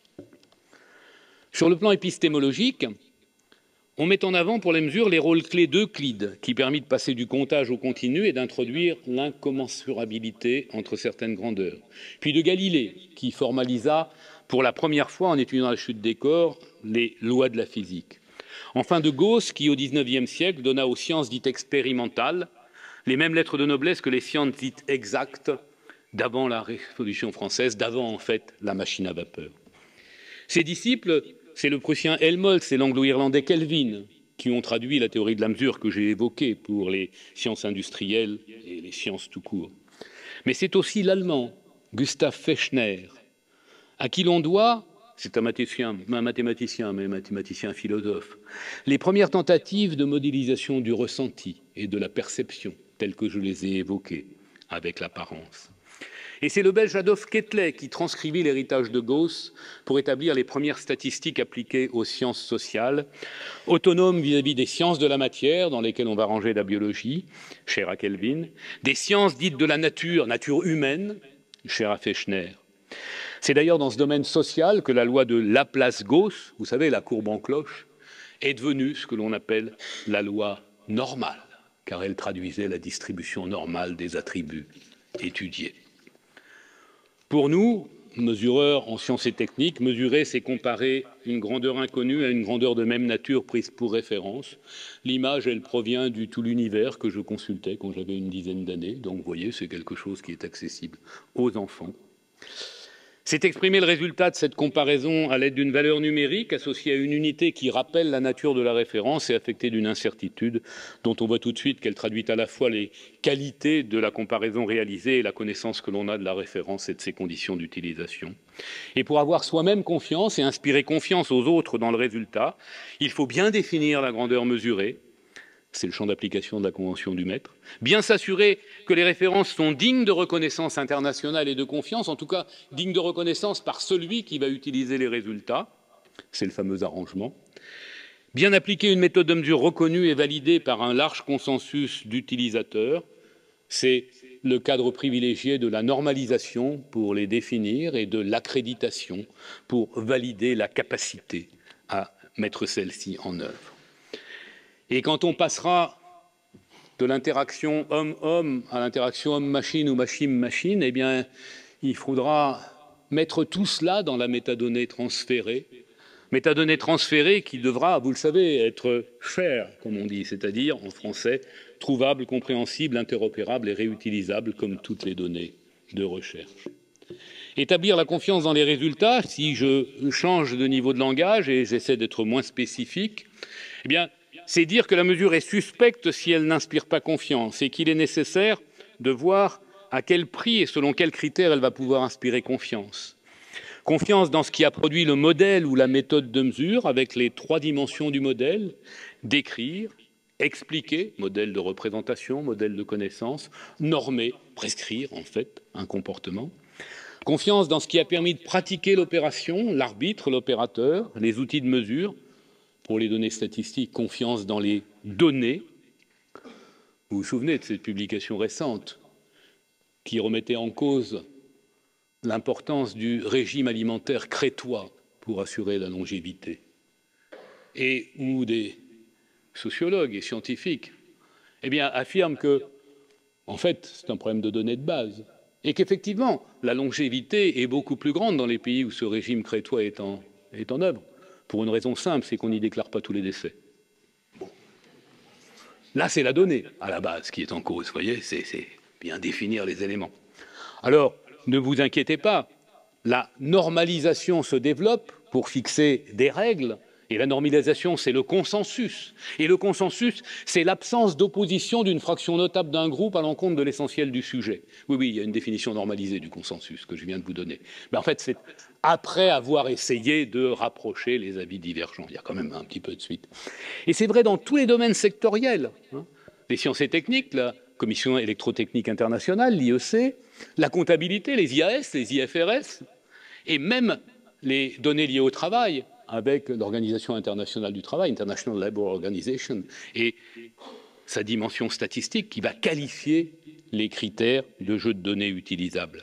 Speaker 3: Sur le plan épistémologique, on met en avant pour les mesures les rôles clés d'Euclide qui permet de passer du comptage au continu et d'introduire l'incommensurabilité entre certaines grandeurs. Puis de Galilée qui formalisa pour la première fois, en étudiant la chute des corps, les lois de la physique. Enfin, de Gauss, qui, au XIXe siècle, donna aux sciences dites expérimentales les mêmes lettres de noblesse que les sciences dites exactes d'avant la Révolution française, d'avant, en fait, la machine à vapeur. Ses disciples, c'est le Prussien Helmholtz et l'Anglo-Irlandais Kelvin, qui ont traduit la théorie de la mesure que j'ai évoquée pour les sciences industrielles et les sciences tout court. Mais c'est aussi l'Allemand, Gustav Fechner, à qui l'on doit, c'est un mathématicien, mais mathématicien philosophe, les premières tentatives de modélisation du ressenti et de la perception, telles que je les ai évoquées, avec l'apparence. Et c'est le Belge Adolf Quetelet qui transcrivit l'héritage de Gauss pour établir les premières statistiques appliquées aux sciences sociales, autonomes vis-à-vis des sciences de la matière, dans lesquelles on va ranger la biologie, chère à Kelvin, des sciences dites de la nature, nature humaine, chère à Fechner. C'est d'ailleurs dans ce domaine social que la loi de Laplace-Gauss, vous savez, la courbe en cloche, est devenue ce que l'on appelle la loi normale, car elle traduisait la distribution normale des attributs étudiés. Pour nous, mesureur en sciences et techniques. Mesurer, c'est comparer une grandeur inconnue à une grandeur de même nature prise pour référence. L'image, elle provient du tout l'univers que je consultais quand j'avais une dizaine d'années. Donc, vous voyez, c'est quelque chose qui est accessible aux enfants. C'est exprimer le résultat de cette comparaison à l'aide d'une valeur numérique associée à une unité qui rappelle la nature de la référence et affectée d'une incertitude dont on voit tout de suite qu'elle traduit à la fois les qualités de la comparaison réalisée et la connaissance que l'on a de la référence et de ses conditions d'utilisation. Et pour avoir soi-même confiance et inspirer confiance aux autres dans le résultat, il faut bien définir la grandeur mesurée. C'est le champ d'application de la Convention du maître. Bien s'assurer que les références sont dignes de reconnaissance internationale et de confiance, en tout cas dignes de reconnaissance par celui qui va utiliser les résultats. C'est le fameux arrangement. Bien appliquer une méthode de mesure reconnue et validée par un large consensus d'utilisateurs. C'est le cadre privilégié de la normalisation pour les définir et de l'accréditation pour valider la capacité à mettre celle-ci en œuvre. Et quand on passera de l'interaction homme-homme à l'interaction homme-machine ou machine-machine, eh bien, il faudra mettre tout cela dans la métadonnée transférée. Métadonnée transférée qui devra, vous le savez, être share, comme on dit, c'est-à-dire, en français, trouvable, compréhensible, interopérable et réutilisable comme toutes les données de recherche. Établir la confiance dans les résultats, si je change de niveau de langage et j'essaie d'être moins spécifique, eh bien, c'est dire que la mesure est suspecte si elle n'inspire pas confiance et qu'il est nécessaire de voir à quel prix et selon quels critères elle va pouvoir inspirer confiance. Confiance dans ce qui a produit le modèle ou la méthode de mesure avec les 3 dimensions du modèle, décrire, expliquer, modèle de représentation, modèle de connaissance, normer, prescrire en fait un comportement. Confiance dans ce qui a permis de pratiquer l'opération, l'arbitre, l'opérateur, les outils de mesure. Pour les données statistiques, confiance dans les données. Vous vous souvenez de cette publication récente qui remettait en cause l'importance du régime alimentaire crétois pour assurer la longévité, et où des sociologues et scientifiques affirment que, en fait, c'est un problème de données de base, et qu'effectivement, la longévité est beaucoup plus grande dans les pays où ce régime crétois est en œuvre. Pour une raison simple, c'est qu'on n'y déclare pas tous les décès. Bon. Là, c'est la donnée, à la base, qui est en cause. Vous voyez, c'est bien définir les éléments. Alors, ne vous inquiétez pas, la normalisation se développe pour fixer des règles, et la normalisation, c'est le consensus. Et le consensus, c'est l'absence d'opposition d'une fraction notable d'un groupe à l'encontre de l'essentiel du sujet. Oui, il y a une définition normalisée du consensus que je viens de vous donner. Mais en fait, c'est après avoir essayé de rapprocher les avis divergents. Il y a quand même un petit peu de suite. Et c'est vrai dans tous les domaines sectoriels. Les sciences et techniques, la Commission électrotechnique internationale, l'IEC, la comptabilité, les IAS, les IFRS, et même les données liées au travail, avec l'Organisation internationale du travail, International Labour Organization, et sa dimension statistique qui va qualifier les critères de jeu de données utilisables.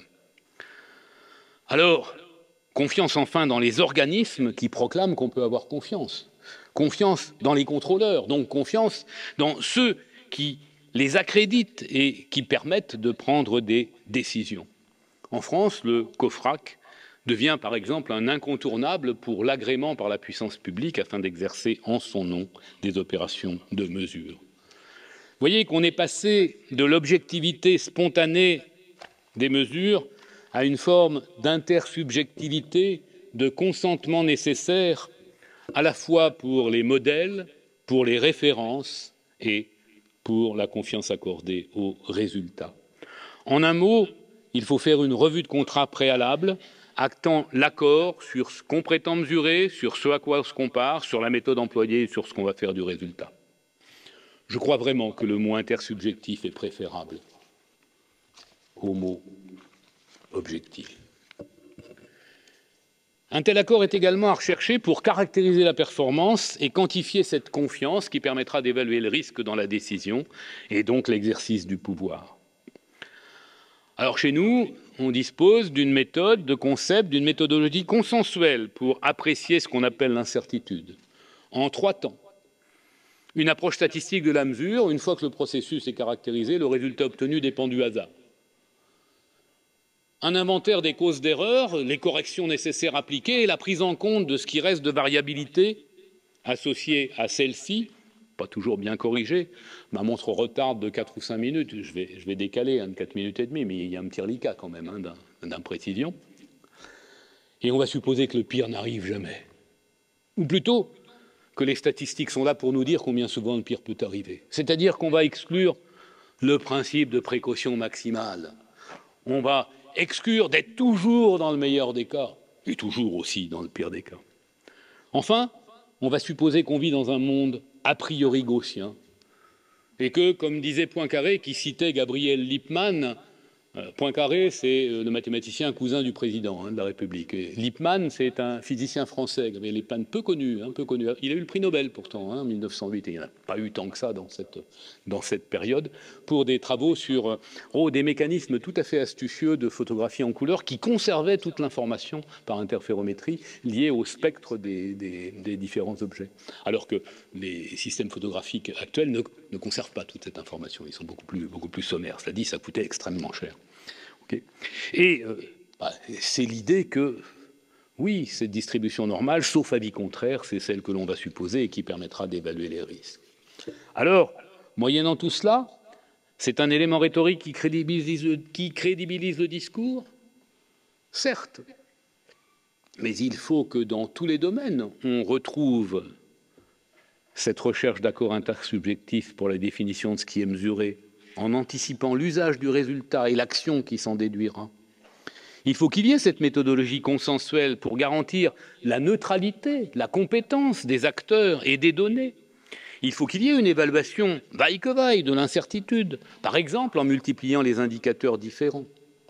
Speaker 3: Alors, confiance enfin dans les organismes qui proclament qu'on peut avoir confiance. Confiance dans les contrôleurs, donc confiance dans ceux qui les accréditent et qui permettent de prendre des décisions. En France, le COFRAC devient par exemple un incontournable pour l'agrément par la puissance publique afin d'exercer en son nom des opérations de mesure. Vous voyez qu'on est passé de l'objectivité spontanée des mesures à une forme d'intersubjectivité, de consentement nécessaire à la fois pour les modèles, pour les références et pour la confiance accordée aux résultats. En un mot, il faut faire une revue de contrat préalable actant l'accord sur ce qu'on prétend mesurer, sur ce à quoi on se compare, sur la méthode employée et sur ce qu'on va faire du résultat. Je crois vraiment que le mot intersubjectif est préférable au mot objectif. Un tel accord est également à rechercher pour caractériser la performance et quantifier cette confiance qui permettra d'évaluer le risque dans la décision et donc l'exercice du pouvoir. Alors chez nous, on dispose d'une méthode, de concept, d'une méthodologie consensuelle pour apprécier ce qu'on appelle l'incertitude, en 3 temps. Une approche statistique de la mesure, une fois que le processus est caractérisé, le résultat obtenu dépend du hasard. un inventaire des causes d'erreur, les corrections nécessaires appliquées et la prise en compte de ce qui reste de variabilité associée à celle-ci, pas toujours bien corrigée. Ma montre retarde de 4 ou 5 minutes, je vais décaler de 4 minutes et demie, mais il y a un petit reliquat quand même d'imprécision. Et on va supposer que le pire n'arrive jamais. Ou plutôt que les statistiques sont là pour nous dire combien souvent le pire peut arriver. C'est-à-dire qu'on va exclure le principe de précaution maximale. On va exclure d'être toujours dans le meilleur des cas, et toujours aussi dans le pire des cas. Enfin, on va supposer qu'on vit dans un monde a priori gaussien, et que, comme disait Poincaré, qui citait Gabriel Lippmann, Poincaré, c'est le mathématicien cousin du président de la République. Et Lippmann, c'est un physicien français, Gabriel Lippmann, peu connu. Il a eu le prix Nobel pourtant, en 1908, et il n'y en a pas eu tant que ça dans cette période, pour des travaux sur des mécanismes tout à fait astucieux de photographie en couleur qui conservaient toute l'information par interférométrie liée au spectre des différents objets. Alors que les systèmes photographiques actuels ne conservent pas toute cette information, ils sont beaucoup plus sommaires. Cela dit, ça coûtait extrêmement cher. Okay. Et c'est l'idée que, oui, cette distribution normale, sauf avis contraire, c'est celle que l'on va supposer et qui permettra d'évaluer les risques. Alors, moyennant tout cela, c'est un élément rhétorique qui crédibilise le discours, certes, mais il faut que dans tous les domaines, on retrouve cette recherche d'accord intersubjectif pour la définition de ce qui est mesuré, en anticipant l'usage du résultat et l'action qui s'en déduira. Il faut qu'il y ait cette méthodologie consensuelle pour garantir la neutralité, la compétence des acteurs et des données. Il faut qu'il y ait une évaluation vaille que vaille de l'incertitude, par exemple en multipliant les indicateurs différents.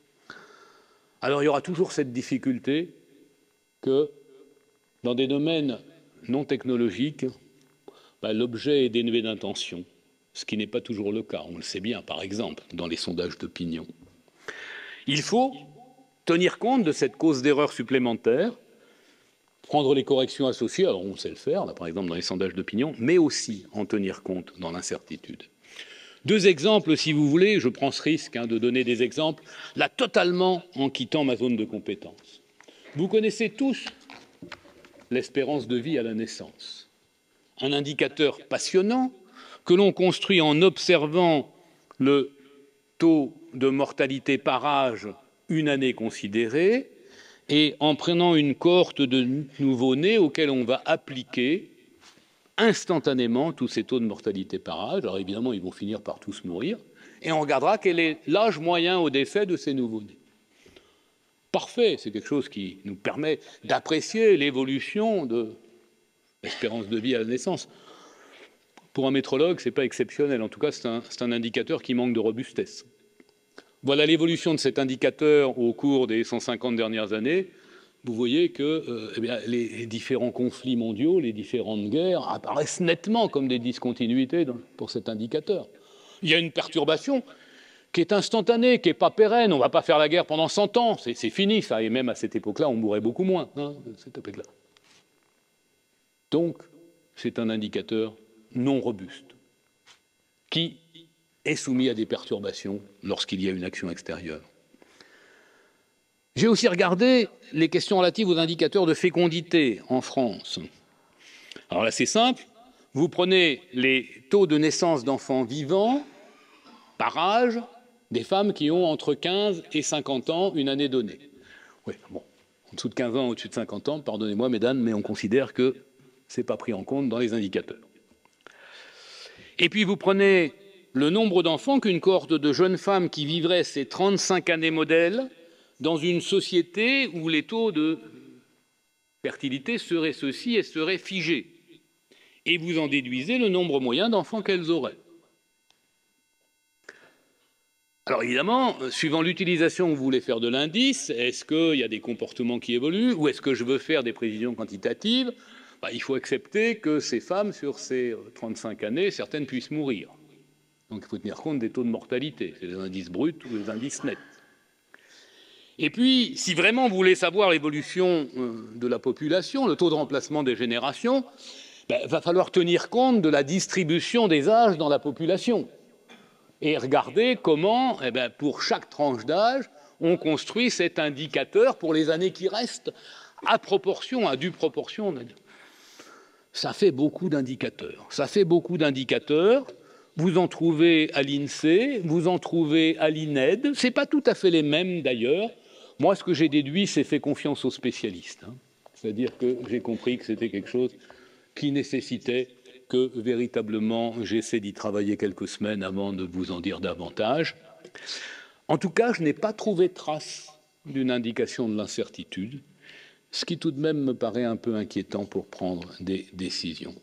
Speaker 3: Alors il y aura toujours cette difficulté que dans des domaines non technologiques, l'objet est dénué d'intention. Ce qui n'est pas toujours le cas, on le sait bien, par exemple, dans les sondages d'opinion. Il faut tenir compte de cette cause d'erreur supplémentaire, prendre les corrections associées, alors on sait le faire, là, par exemple, dans les sondages d'opinion, mais aussi en tenir compte dans l'incertitude. 2 exemples, si vous voulez, je prends ce risque de donner des exemples, là, totalement en quittant ma zone de compétence. Vous connaissez tous l'espérance de vie à la naissance. Un indicateur passionnant, que l'on construit en observant le taux de mortalité par âge une année considérée et en prenant une cohorte de nouveau-nés auxquels on va appliquer instantanément tous ces taux de mortalité par âge. Alors évidemment, ils vont finir par tous mourir et on regardera quel est l'âge moyen au décès de ces nouveau-nés. Parfait, c'est quelque chose qui nous permet d'apprécier l'évolution de l'espérance de vie à la naissance. Pour un métrologue, ce n'est pas exceptionnel. En tout cas, c'est un indicateur qui manque de robustesse. Voilà l'évolution de cet indicateur au cours des 150 dernières années. Vous voyez que les différents conflits mondiaux, les différentes guerres apparaissent nettement comme des discontinuités pour cet indicateur. Il y a une perturbation qui est instantanée, qui n'est pas pérenne. On ne va pas faire la guerre pendant 100 ans. C'est fini, ça. Et même à cette époque-là, on mourrait beaucoup moins de cette époque-là. Donc, c'est un indicateur non robuste, qui est soumis à des perturbations lorsqu'il y a une action extérieure. J'ai aussi regardé les questions relatives aux indicateurs de fécondité en France. Alors là, c'est simple, vous prenez les taux de naissance d'enfants vivants par âge des femmes qui ont entre 15 et 50 ans une année donnée. Oui, bon, en dessous de 15 ans, au-dessus de 50 ans, pardonnez-moi mesdames, mais on considère que ce n'est pas pris en compte dans les indicateurs. Et puis vous prenez le nombre d'enfants qu'une cohorte de jeunes femmes qui vivraient ces 35 années modèles dans une société où les taux de fertilité seraient ceux-ci et seraient figés. Et vous en déduisez le nombre moyen d'enfants qu'elles auraient. Alors évidemment, suivant l'utilisation que vous voulez faire de l'indice, est-ce qu'il y a des comportements qui évoluent ou est-ce que je veux faire des prévisions quantitatives ? Il faut accepter que ces femmes, sur ces 35 années, certaines puissent mourir. Donc il faut tenir compte des taux de mortalité, c'est les indices bruts ou les indices nets. Et puis, si vraiment vous voulez savoir l'évolution de la population, le taux de remplacement des générations, il va falloir tenir compte de la distribution des âges dans la population. Et regarder comment, pour chaque tranche d'âge, on construit cet indicateur pour les années qui restent à proportion, à due proportion. Ça fait beaucoup d'indicateurs. Ça fait beaucoup d'indicateurs. Vous en trouvez à l'INSEE, vous en trouvez à l'INED. Ce n'est pas tout à fait les mêmes d'ailleurs. Moi, ce que j'ai déduit, c'est fait confiance aux spécialistes. C'est-à-dire que j'ai compris que c'était quelque chose qui nécessitait que véritablement j'essaie d'y travailler quelques semaines avant de vous en dire davantage. En tout cas, je n'ai pas trouvé trace d'une indication de l'incertitude, ce qui tout de même me paraît un peu inquiétant pour prendre des décisions.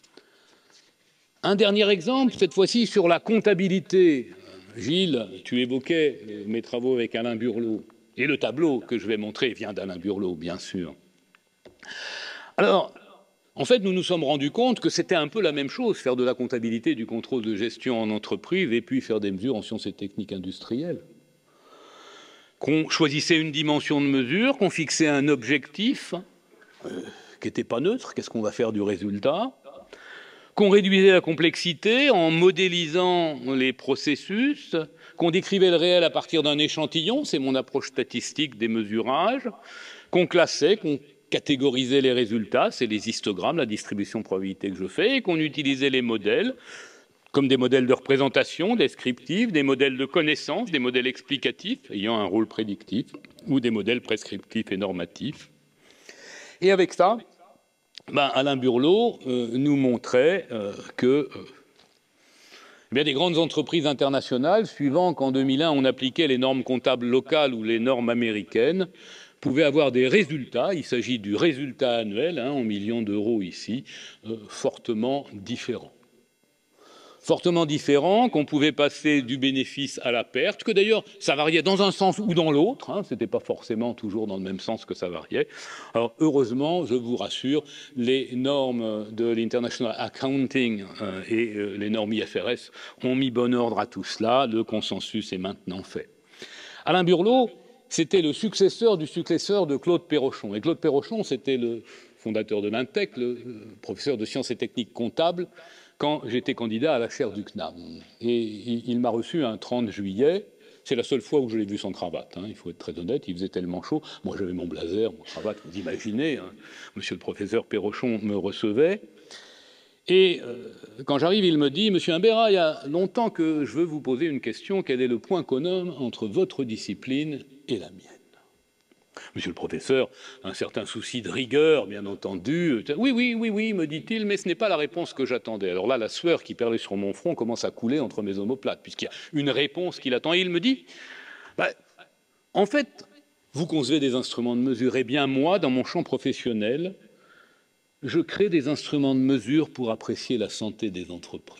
Speaker 3: Un dernier exemple, cette fois-ci sur la comptabilité. Gilles, tu évoquais mes travaux avec Alain Burlot, et le tableau que je vais montrer vient d'Alain Burlot, bien sûr. Alors, en fait, nous nous sommes rendus compte que c'était un peu la même chose, faire de la comptabilité, du contrôle de gestion en entreprise, et puis faire des mesures en sciences et techniques industrielles. Qu'on choisissait une dimension de mesure, qu'on fixait un objectif qui n'était pas neutre, qu'est-ce qu'on va faire du résultat, qu'on réduisait la complexité en modélisant les processus, qu'on décrivait le réel à partir d'un échantillon, c'est mon approche statistique des mesurages, qu'on classait, qu'on catégorisait les résultats, c'est les histogrammes, la distribution de probabilité que je fais, et qu'on utilisait les modèles, comme des modèles de représentation, descriptifs, des modèles de connaissance, des modèles explicatifs ayant un rôle prédictif, ou des modèles prescriptifs et normatifs. Et avec ça, Alain Burlot nous montrait que des grandes entreprises internationales, suivant qu'en 2001 on appliquait les normes comptables locales ou les normes américaines, pouvaient avoir des résultats, il s'agit du résultat annuel, en millions d'euros ici, fortement différents. Fortement différents, qu'on pouvait passer du bénéfice à la perte, que d'ailleurs ça variait dans un sens ou dans l'autre, ce n'était pas forcément toujours dans le même sens que ça variait. Alors heureusement, je vous rassure, les normes de l'International Accounting et les normes IFRS ont mis bon ordre à tout cela, le consensus est maintenant fait. Alain Burlot, c'était le successeur du successeur de Claude Perrochon, et Claude Perrochon, c'était le fondateur de l'INTEC, le professeur de sciences et techniques comptables, quand j'étais candidat à la chaire du CNAM. Et il m'a reçu un 30 juillet. C'est la seule fois où je l'ai vu sans cravate, il faut être très honnête, il faisait tellement chaud. Moi, j'avais mon blazer, mon cravate, vous imaginez, monsieur le professeur Perrochon me recevait. Et quand j'arrive, il me dit « Monsieur Imbert, il y a longtemps que je veux vous poser une question. Quel est le point commun entre votre discipline et la mienne ?» Monsieur le professeur, un certain souci de rigueur, bien entendu. Oui, me dit-il, mais ce n'est pas la réponse que j'attendais. Alors là, la sueur qui perlait sur mon front commence à couler entre mes omoplates, puisqu'il y a une réponse qui l'attend. Et il me dit, en fait, vous concevez des instruments de mesure. Eh bien, moi, dans mon champ professionnel, je crée des instruments de mesure pour apprécier la santé des entreprises.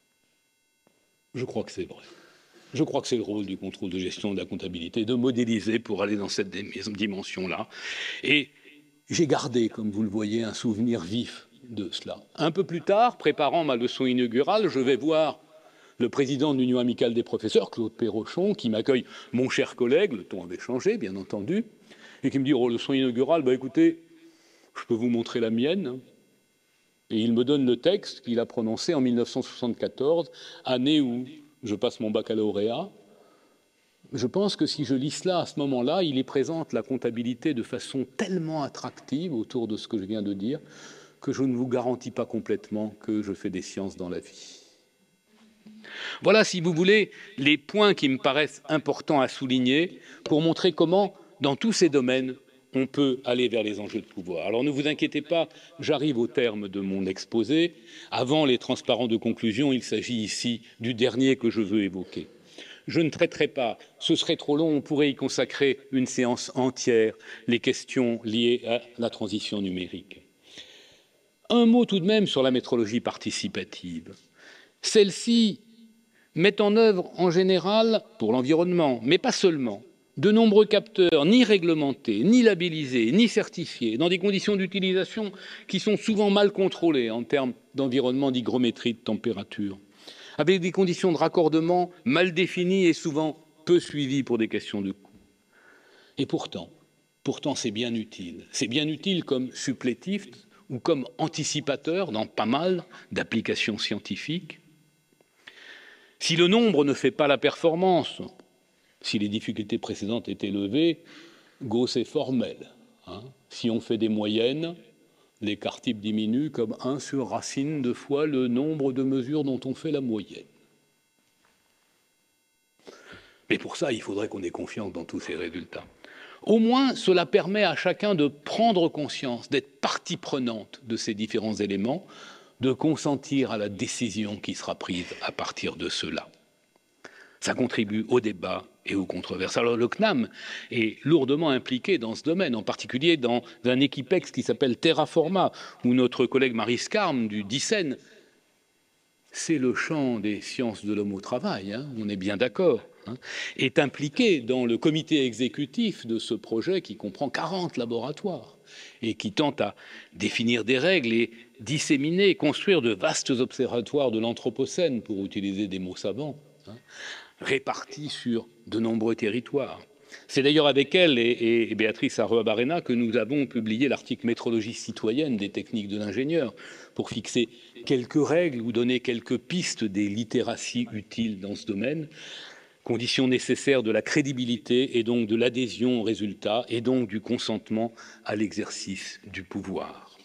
Speaker 3: Je crois que c'est vrai. Je crois que c'est le rôle du contrôle de gestion de la comptabilité, de modéliser pour aller dans cette dimension-là. Et j'ai gardé, comme vous le voyez, un souvenir vif de cela. Un peu plus tard, préparant ma leçon inaugurale, je vais voir le président de l'Union amicale des professeurs, Claude Perrochon, qui m'accueille, mon cher collègue, le ton avait changé, bien entendu, et qui me dit, leçon inaugurale, écoutez, je peux vous montrer la mienne. Et il me donne le texte qu'il a prononcé en 1974, année où je passe mon baccalauréat. Je pense que si je lis cela à ce moment-là, il y présente la comptabilité de façon tellement attractive autour de ce que je viens de dire que je ne vous garantis pas complètement que je fais des sciences dans la vie. Voilà, si vous voulez, les points qui me paraissent importants à souligner pour montrer comment, dans tous ces domaines, on peut aller vers les enjeux de pouvoir. Alors ne vous inquiétez pas, j'arrive au terme de mon exposé. Avant les transparents de conclusion, il s'agit ici du dernier que je veux évoquer. Je ne traiterai pas, ce serait trop long, on pourrait y consacrer une séance entière, les questions liées à la transition numérique. Un mot tout de même sur la métrologie participative. Celle-ci met en œuvre en général, pour l'environnement, mais pas seulement, de nombreux capteurs ni réglementés, ni labellisés, ni certifiés, dans des conditions d'utilisation qui sont souvent mal contrôlées en termes d'environnement, d'hygrométrie, de température, avec des conditions de raccordement mal définies et souvent peu suivies pour des questions de coût. Et pourtant c'est bien utile. C'est bien utile comme supplétif ou comme anticipateur dans pas mal d'applications scientifiques. Si le nombre ne fait pas la performance, Si les difficultés précédentes étaient levées, Gauss est formel. Si on fait des moyennes, l'écart type diminue comme 1 sur racine de fois le nombre de mesures dont on fait la moyenne. Mais pour ça, il faudrait qu'on ait confiance dans tous ces résultats. Au moins, cela permet à chacun de prendre conscience, d'être partie prenante de ces différents éléments, de consentir à la décision qui sera prise à partir de cela. Ça contribue au débat et aux controverses. Alors le CNAM est lourdement impliqué dans ce domaine, en particulier dans un équipex qui s'appelle Terraforma, où notre collègue Marie Scarme du DICEN, c'est le champ des sciences de l'homme au travail, on est bien d'accord, est impliqué dans le comité exécutif de ce projet qui comprend 40 laboratoires et qui tente à définir des règles et disséminer, construire de vastes observatoires de l'Anthropocène, pour utiliser des mots savants, répartis sur de nombreux territoires. C'est d'ailleurs avec elle et Béatrice Arroa-Barrena que nous avons publié l'article Métrologie citoyenne des techniques de l'ingénieur pour fixer quelques règles ou donner quelques pistes des littératies utiles dans ce domaine, conditions nécessaires de la crédibilité et donc de l'adhésion aux résultats et donc du consentement à l'exercice du pouvoir.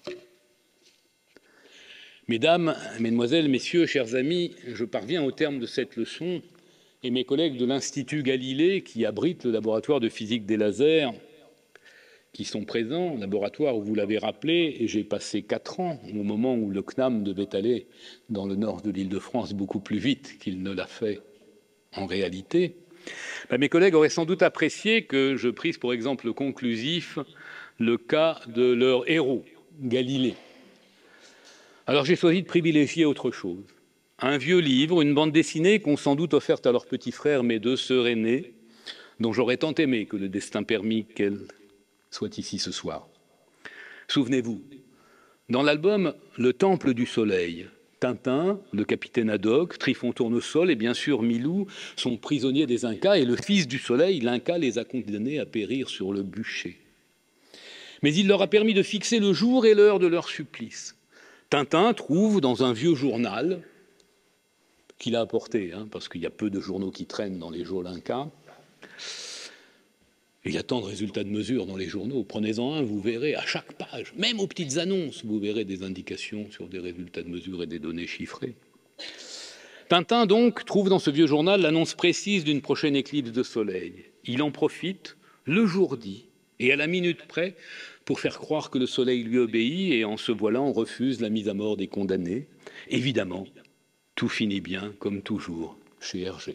Speaker 3: Mesdames, Mesdemoiselles, Messieurs, chers amis, je parviens au terme de cette leçon et mes collègues de l'Institut Galilée, qui abrite le laboratoire de physique des lasers, qui sont présents, laboratoire où vous l'avez rappelé, et j'ai passé 4 ans au moment où le CNAM devait aller dans le nord de l'Île-de-France beaucoup plus vite qu'il ne l'a fait en réalité. Mes collègues auraient sans doute apprécié que je prise pour exemple conclusif le cas de leur héros, Galilée. Alors j'ai choisi de privilégier autre chose. Un vieux livre, une bande dessinée qu'ont sans doute offerte à leur petit frère mes 2 sœurs aînées, dont j'aurais tant aimé que le destin permit qu'elles soient ici ce soir. Souvenez-vous, dans l'album Le Temple du Soleil, Tintin, le capitaine Haddock, Trifon Tournesol et bien sûr Milou sont prisonniers des Incas et le fils du Soleil, l'Inca, les a condamnés à périr sur le bûcher. Mais il leur a permis de fixer le jour et l'heure de leur supplice. Tintin trouve dans un vieux journal qu'il a apporté, parce qu'il y a peu de journaux qui traînent dans les geôles Incas. Il y a tant de résultats de mesure dans les journaux. Prenez-en un, vous verrez à chaque page, même aux petites annonces, vous verrez des indications sur des résultats de mesure et des données chiffrées. Tintin, donc, trouve dans ce vieux journal l'annonce précise d'une prochaine éclipse de soleil. Il en profite, le jour dit, et à la minute près, pour faire croire que le soleil lui obéit, et en se voilant, refuse la mise à mort des condamnés. Évidemment, tout finit bien, comme toujours, chez Hergé.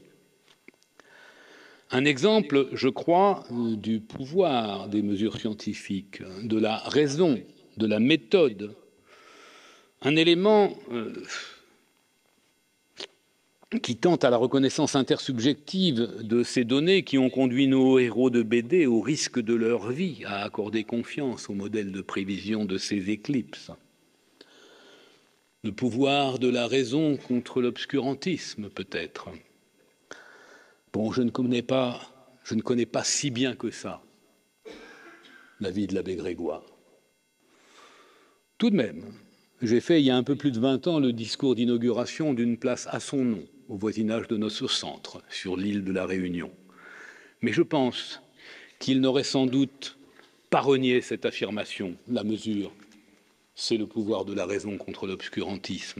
Speaker 3: Un exemple, je crois, du pouvoir des mesures scientifiques, de la raison, de la méthode. Un élément qui tente à la reconnaissance intersubjective de ces données qui ont conduit nos héros de BD au risque de leur vie à accorder confiance au modèle de prévision de ces éclipses. Le pouvoir de la raison contre l'obscurantisme, peut-être. Bon, je ne connais pas si bien que ça la vie de l'abbé Grégoire. Tout de même, j'ai fait il y a un peu plus de 20 ans le discours d'inauguration d'une place à son nom, au voisinage de notre centre, sur l'île de la Réunion. Mais je pense qu'il n'aurait sans doute pas renié cette affirmation. La mesure, c'est le pouvoir de la raison contre l'obscurantisme.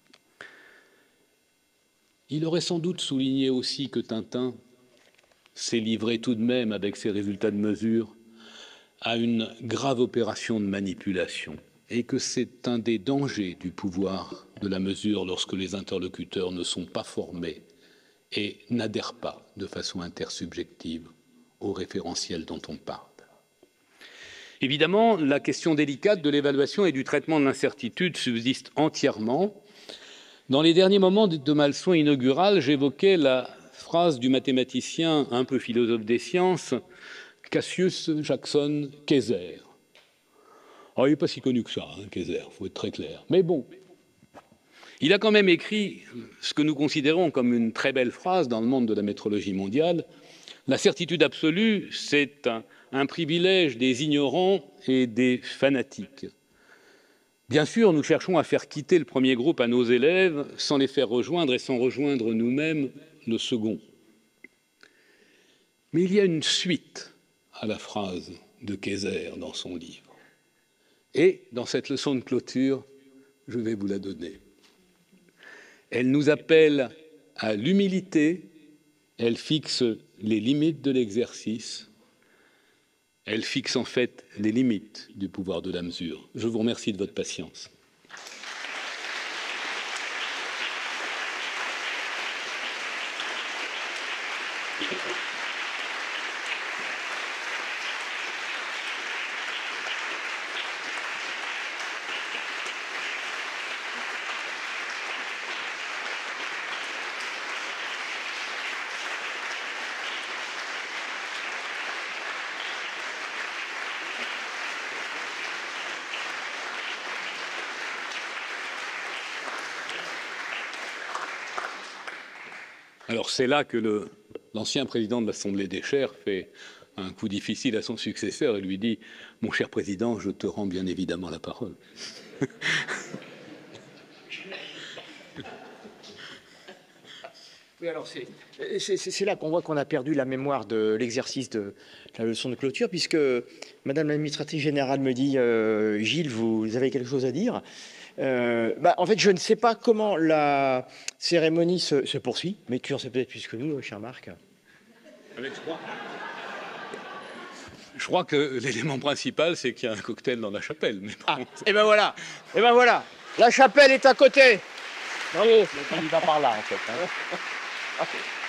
Speaker 3: Il aurait sans doute souligné aussi que Tintin s'est livré tout de même, avec ses résultats de mesure, à une grave opération de manipulation, et que c'est un des dangers du pouvoir de la mesure lorsque les interlocuteurs ne sont pas formés et n'adhèrent pas de façon intersubjective au référentiel dont on parle. Évidemment, la question délicate de l'évaluation et du traitement de l'incertitude subsiste entièrement. Dans les derniers moments de ma leçon inaugurale, j'évoquais la phrase du mathématicien un peu philosophe des sciences, Cassius Jackson Kayser. Alors, il n'est pas si connu que ça, Kayser, il faut être très clair. Mais bon, il a quand même écrit ce que nous considérons comme une très belle phrase dans le monde de la métrologie mondiale. La certitude absolue, c'est un privilège des ignorants et des fanatiques. Bien sûr, nous cherchons à faire quitter le premier groupe à nos élèves sans les faire rejoindre et sans rejoindre nous-mêmes le second. Mais il y a une suite à la phrase de Kayser dans son livre. Et dans cette leçon de clôture, je vais vous la donner. Elle nous appelle à l'humilité, elle fixe les limites de l'exercice, elle fixe en fait les limites du pouvoir de la mesure. Je vous remercie de votre patience. Alors c'est là que l'ancien président de l'Assemblée des chaires fait un coup difficile à son successeur et lui dit « Mon cher président, je te rends bien évidemment la parole. »
Speaker 1: Oui, alors c'est là qu'on voit qu'on a perdu la mémoire de l'exercice de la leçon de clôture, puisque Madame l'administratrice générale me dit « Gilles, vous avez quelque chose à dire ?» En fait, je ne sais pas comment la cérémonie se poursuit, mais tu en sais peut-être plus que nous, cher Marc.
Speaker 3: Je crois que l'élément principal, c'est qu'il y a un cocktail dans la chapelle. Mais bon.
Speaker 1: Et ben voilà, la chapelle est à côté. Bravo. Il va par là, en fait. Hein.